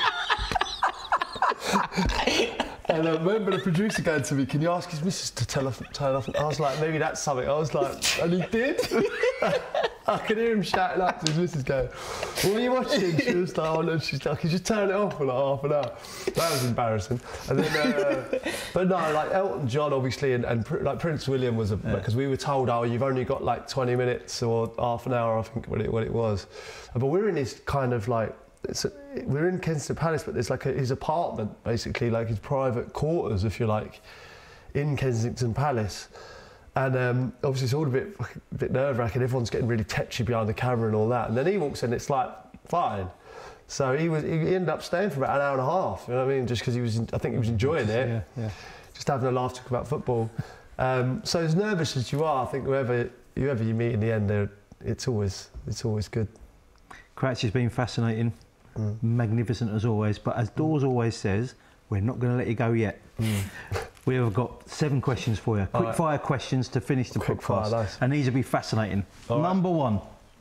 And I remember the producer going to me, can you ask his missus to turn off? And I was like, maybe that's something. I was like, and he did. I could hear him shouting out to his missus going, what are you watching? She was like, oh, no, she's like, could you turn it off for like half an hour? That was embarrassing. And then, but no, like Elton John, obviously, and like Prince William was, because we were told, oh, you've only got like 20 minutes or half an hour, I think what it was. But we're in this kind of like, we're in Kensington Palace, but there's like his apartment, basically, like his private quarters, if you like, in Kensington Palace. And obviously it's all a bit nerve-wracking. Everyone's getting really tetchy behind the camera and all that. And then he walks in, it's like, fine. So he ended up staying for about an hour and a half, you know what I mean? Just because I think he was enjoying it. Yeah. Just having a laugh, talking about football. So as nervous as you are, I think whoever you meet in the end, it's always good. Crouch has been fascinating. Magnificent as always, but as Dawes always says, we're not going to let you go yet. We have got 7 questions for you. Quick fire questions to finish the podcast. Nice. And these will be fascinating. Number 1.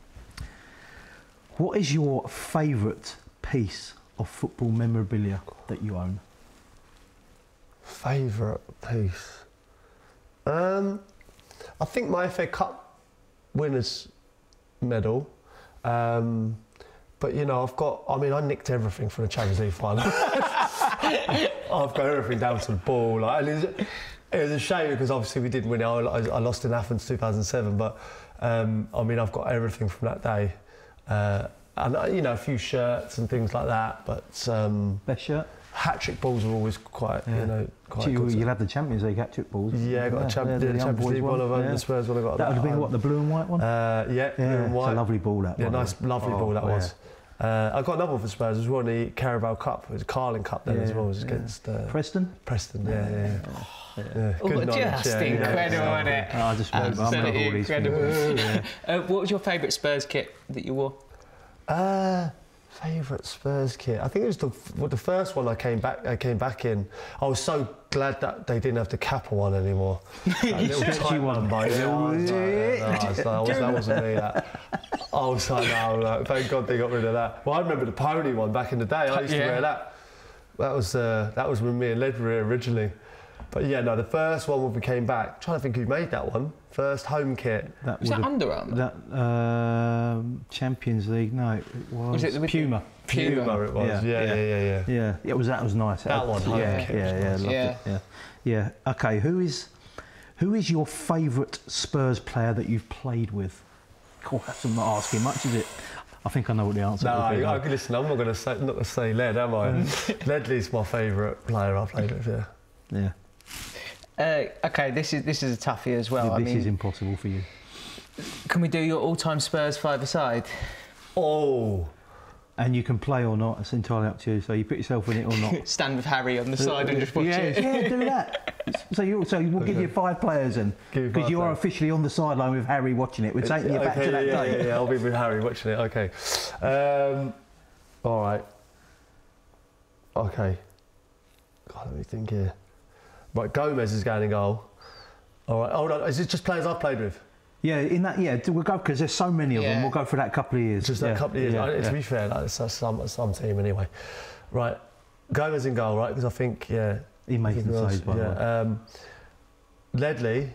What is your favourite piece of football memorabilia that you own? Favourite piece? I think my FA Cup winners medal. But, you know, I nicked everything from the Champions League final. I've got everything down to the ball. Like, it was a shame because obviously we didn't win it. I lost in Athens 2007, but I've got everything from that day. And, you know, a few shirts and things like that. But best shirt? Hat-trick balls are always quite, you know, quite good. You'll have the Champions League hat-trick balls. Yeah, I got the Champions League one of them, the Spurs one I got. That would have been what, the blue and white one? Yeah, blue and white. It's a lovely ball, that one. Yeah, nice, lovely ball that was. I got another one for Spurs as well, the Carabao Cup. It was a Carling Cup then as well. It was against Preston? Preston, yeah. Good knowledge. Just incredible, wasn't it? I just remember all these things. What was your favourite Spurs kit that you wore? Favourite Spurs kit? I think it was the first one I came back in. I was so glad that they didn't have the Kappa one anymore. That little tight one. That wasn't me. I was like, no, thank God they got rid of that. Well, I remember the pony one back in the day. I used to wear that. That was with me and Ledbury originally. But yeah, no, the first one when we came back, I'm trying to think who made that one. First home kit. Was that Under Armour? That Champions League, no, it was Puma. Puma it was, yeah. Yeah, that was nice. That one, home kit. Yeah. Okay, who is your favourite Spurs player that you've played with? God, that's not asking much, is it? I think I know what the answer is. No, listen, I'm not going to say Led, am I? Ledley's my favourite player I've played with, yeah. Okay, this is a toughie as well. This is impossible for you. Can we do your all-time Spurs five-a-side? Oh. And you can play or not. It's entirely up to you. So you put yourself in it or not. Stand with Harry on the side and just watch it. Yeah, do that. So we'll give you 5 players then, because you are officially on the sideline with Harry watching it. We're taking you back to that day. Yeah, I'll be with Harry watching it. Okay. All right. Okay. God, let me think here. Right, Gomez is going in goal. All right, hold on. Is it just players I've played with? Yeah, we'll go, because there's so many of them. We'll go for that couple of years. Just that couple of years. To be fair, that's some team anyway. Right, Gomez in goal, right? Because I think, he makes the saves, by the way. Ledley.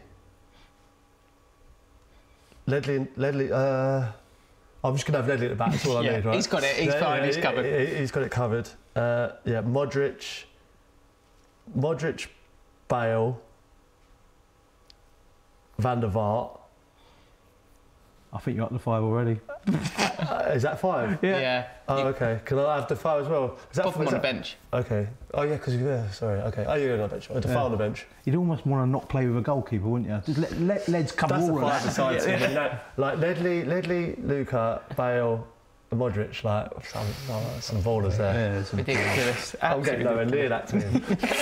I'm just gonna have Ledley at the back. That's all I need, right? He's got it. He's fine. He's covered. He's got it covered. Modric, Bale, Van der Vaart. I think you're up to 5 already. Is that 5? Yeah. Oh, okay. Can I have the 5 as well? Is that Pop him on the bench. Okay. Oh, yeah, because you're there. Sorry. Okay. Oh, you're on the bench. The 5 on the bench. You'd almost want to not play with a goalkeeper, wouldn't you? Just let Leds come all around. That's the 5 team. Like Ledley, Luka, Bale, and Modric, like some ballers there. Yeah, it's ridiculous. I'm getting nowhere near that team.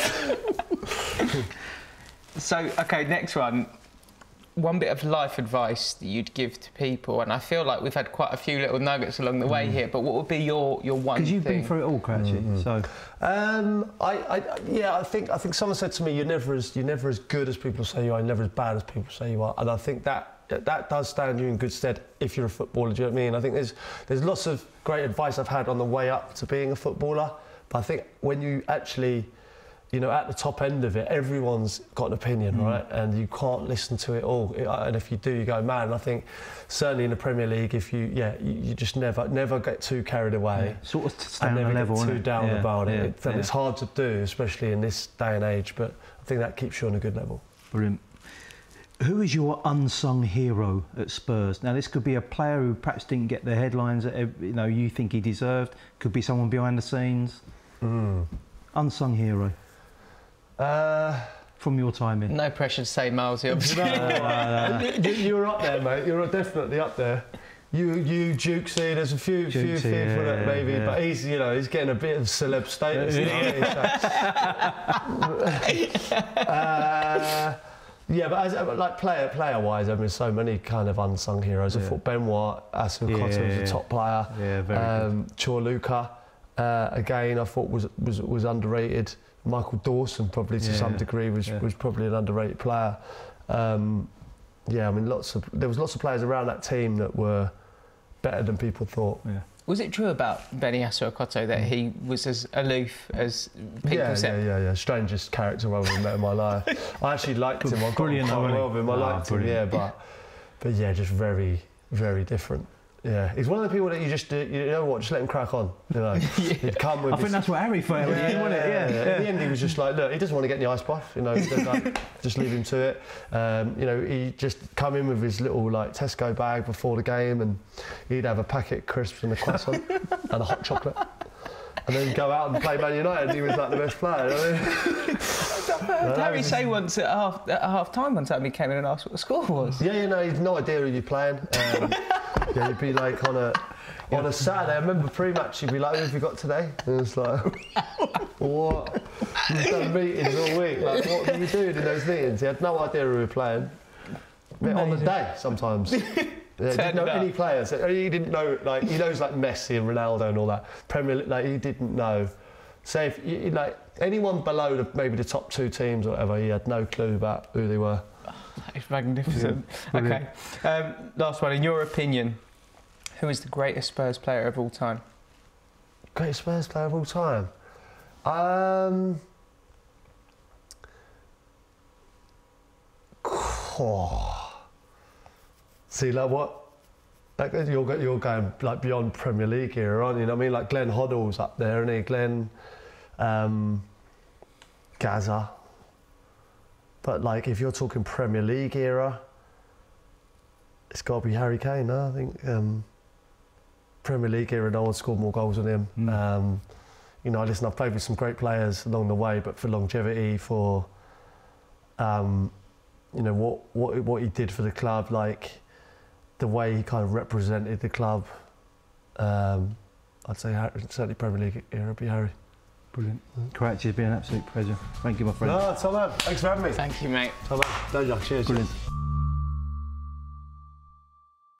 So, okay, next one. One bit of life advice that you'd give to people, and I feel like we've had quite a few little nuggets along the way here, but what would be your one thing? Because you've been through it all, Cratchit, so... I think someone said to me, you're never as good as people say you are, you're never as bad as people say you are, and I think that does stand you in good stead if you're a footballer, do you know what I mean? I think there's lots of great advice I've had on the way up to being a footballer, but I think when you actually... at the top end of it, everyone's got an opinion, right? And you can't listen to it all. And if you do, you go mad. And I think certainly in the Premier League, if you just never get too carried away. Yeah. Sort of stay on the level, too down about it. Yeah. It's hard to do, especially in this day and age. But I think that keeps you on a good level. Brilliant. Who is your unsung hero at Spurs? Now, this could be a player who perhaps didn't get the headlines that you think he deserved. Could be someone behind the scenes. Unsung hero. From your time in. No pressure to say Miles, obviously. You're up there, mate. You're definitely up there. You Jukesy, there's a few people that maybe, but he's getting a bit of celeb status. But like player-wise, I mean, so many kind of unsung heroes. I thought Benoit Assou-Ekotto was a top player. Yeah, very good. Chorluka, again, I thought was underrated. Michael Dawson probably to some degree was probably an underrated player. I mean, there was lots of players around that team that were better than people thought. Yeah. Was it true about Benny Assou-Ekotto that he was as aloof as people said? Yeah. Strangest character I've ever met in my life. I actually liked him. I got on quite well with him. I liked him. But just very, very different. Yeah, he's one of the people that you just just let him crack on. He'd come with. I think that's what Harry felt. In the end, he was just like, look, he doesn't want to get in the ice bath. Just leave him to it. He just come in with his little Tesco bag before the game, and he'd have a packet of crisps and a croissant and a hot chocolate, and then go out and play Man United. And he was like the best player. I heard Harry say once at half time one time he came in and asked what the score was. He's no idea who you're playing. He'd be like on a Saturday. I remember pre-match he'd be like, "Who have you got today?" And it's like, "What? We've done meetings all week. Like, what were you doing in those meetings?" He had no idea who we were playing. On the day sometimes. He didn't know any players. He didn't know he knows Messi and Ronaldo and all that. Premier League, he didn't know. Say if anyone below maybe the top 2 teams or whatever, he had no clue about who they were. It's magnificent. Okay, last one. In your opinion, who is the greatest Spurs player of all time? Greatest Spurs player of all time? See, what? You're going beyond Premier League era, aren't you? I mean, Glenn Hoddle's up there, isn't he? Glenn, Gaza. But if you're talking Premier League era, it's got to be Harry Kane. No? I think Premier League era, no one scored more goals than him. Listen, I've played with some great players along the way, but for longevity, for you know, what he did for the club, like the way he kind of represented the club. I'd say certainly Premier League era would be Harry. Brilliant. Karachi has been an absolute pleasure. Thank you, my friend. No, top man. Thanks for having me. Thank you, mate. Top man. Pleasure. Cheers. Brilliant.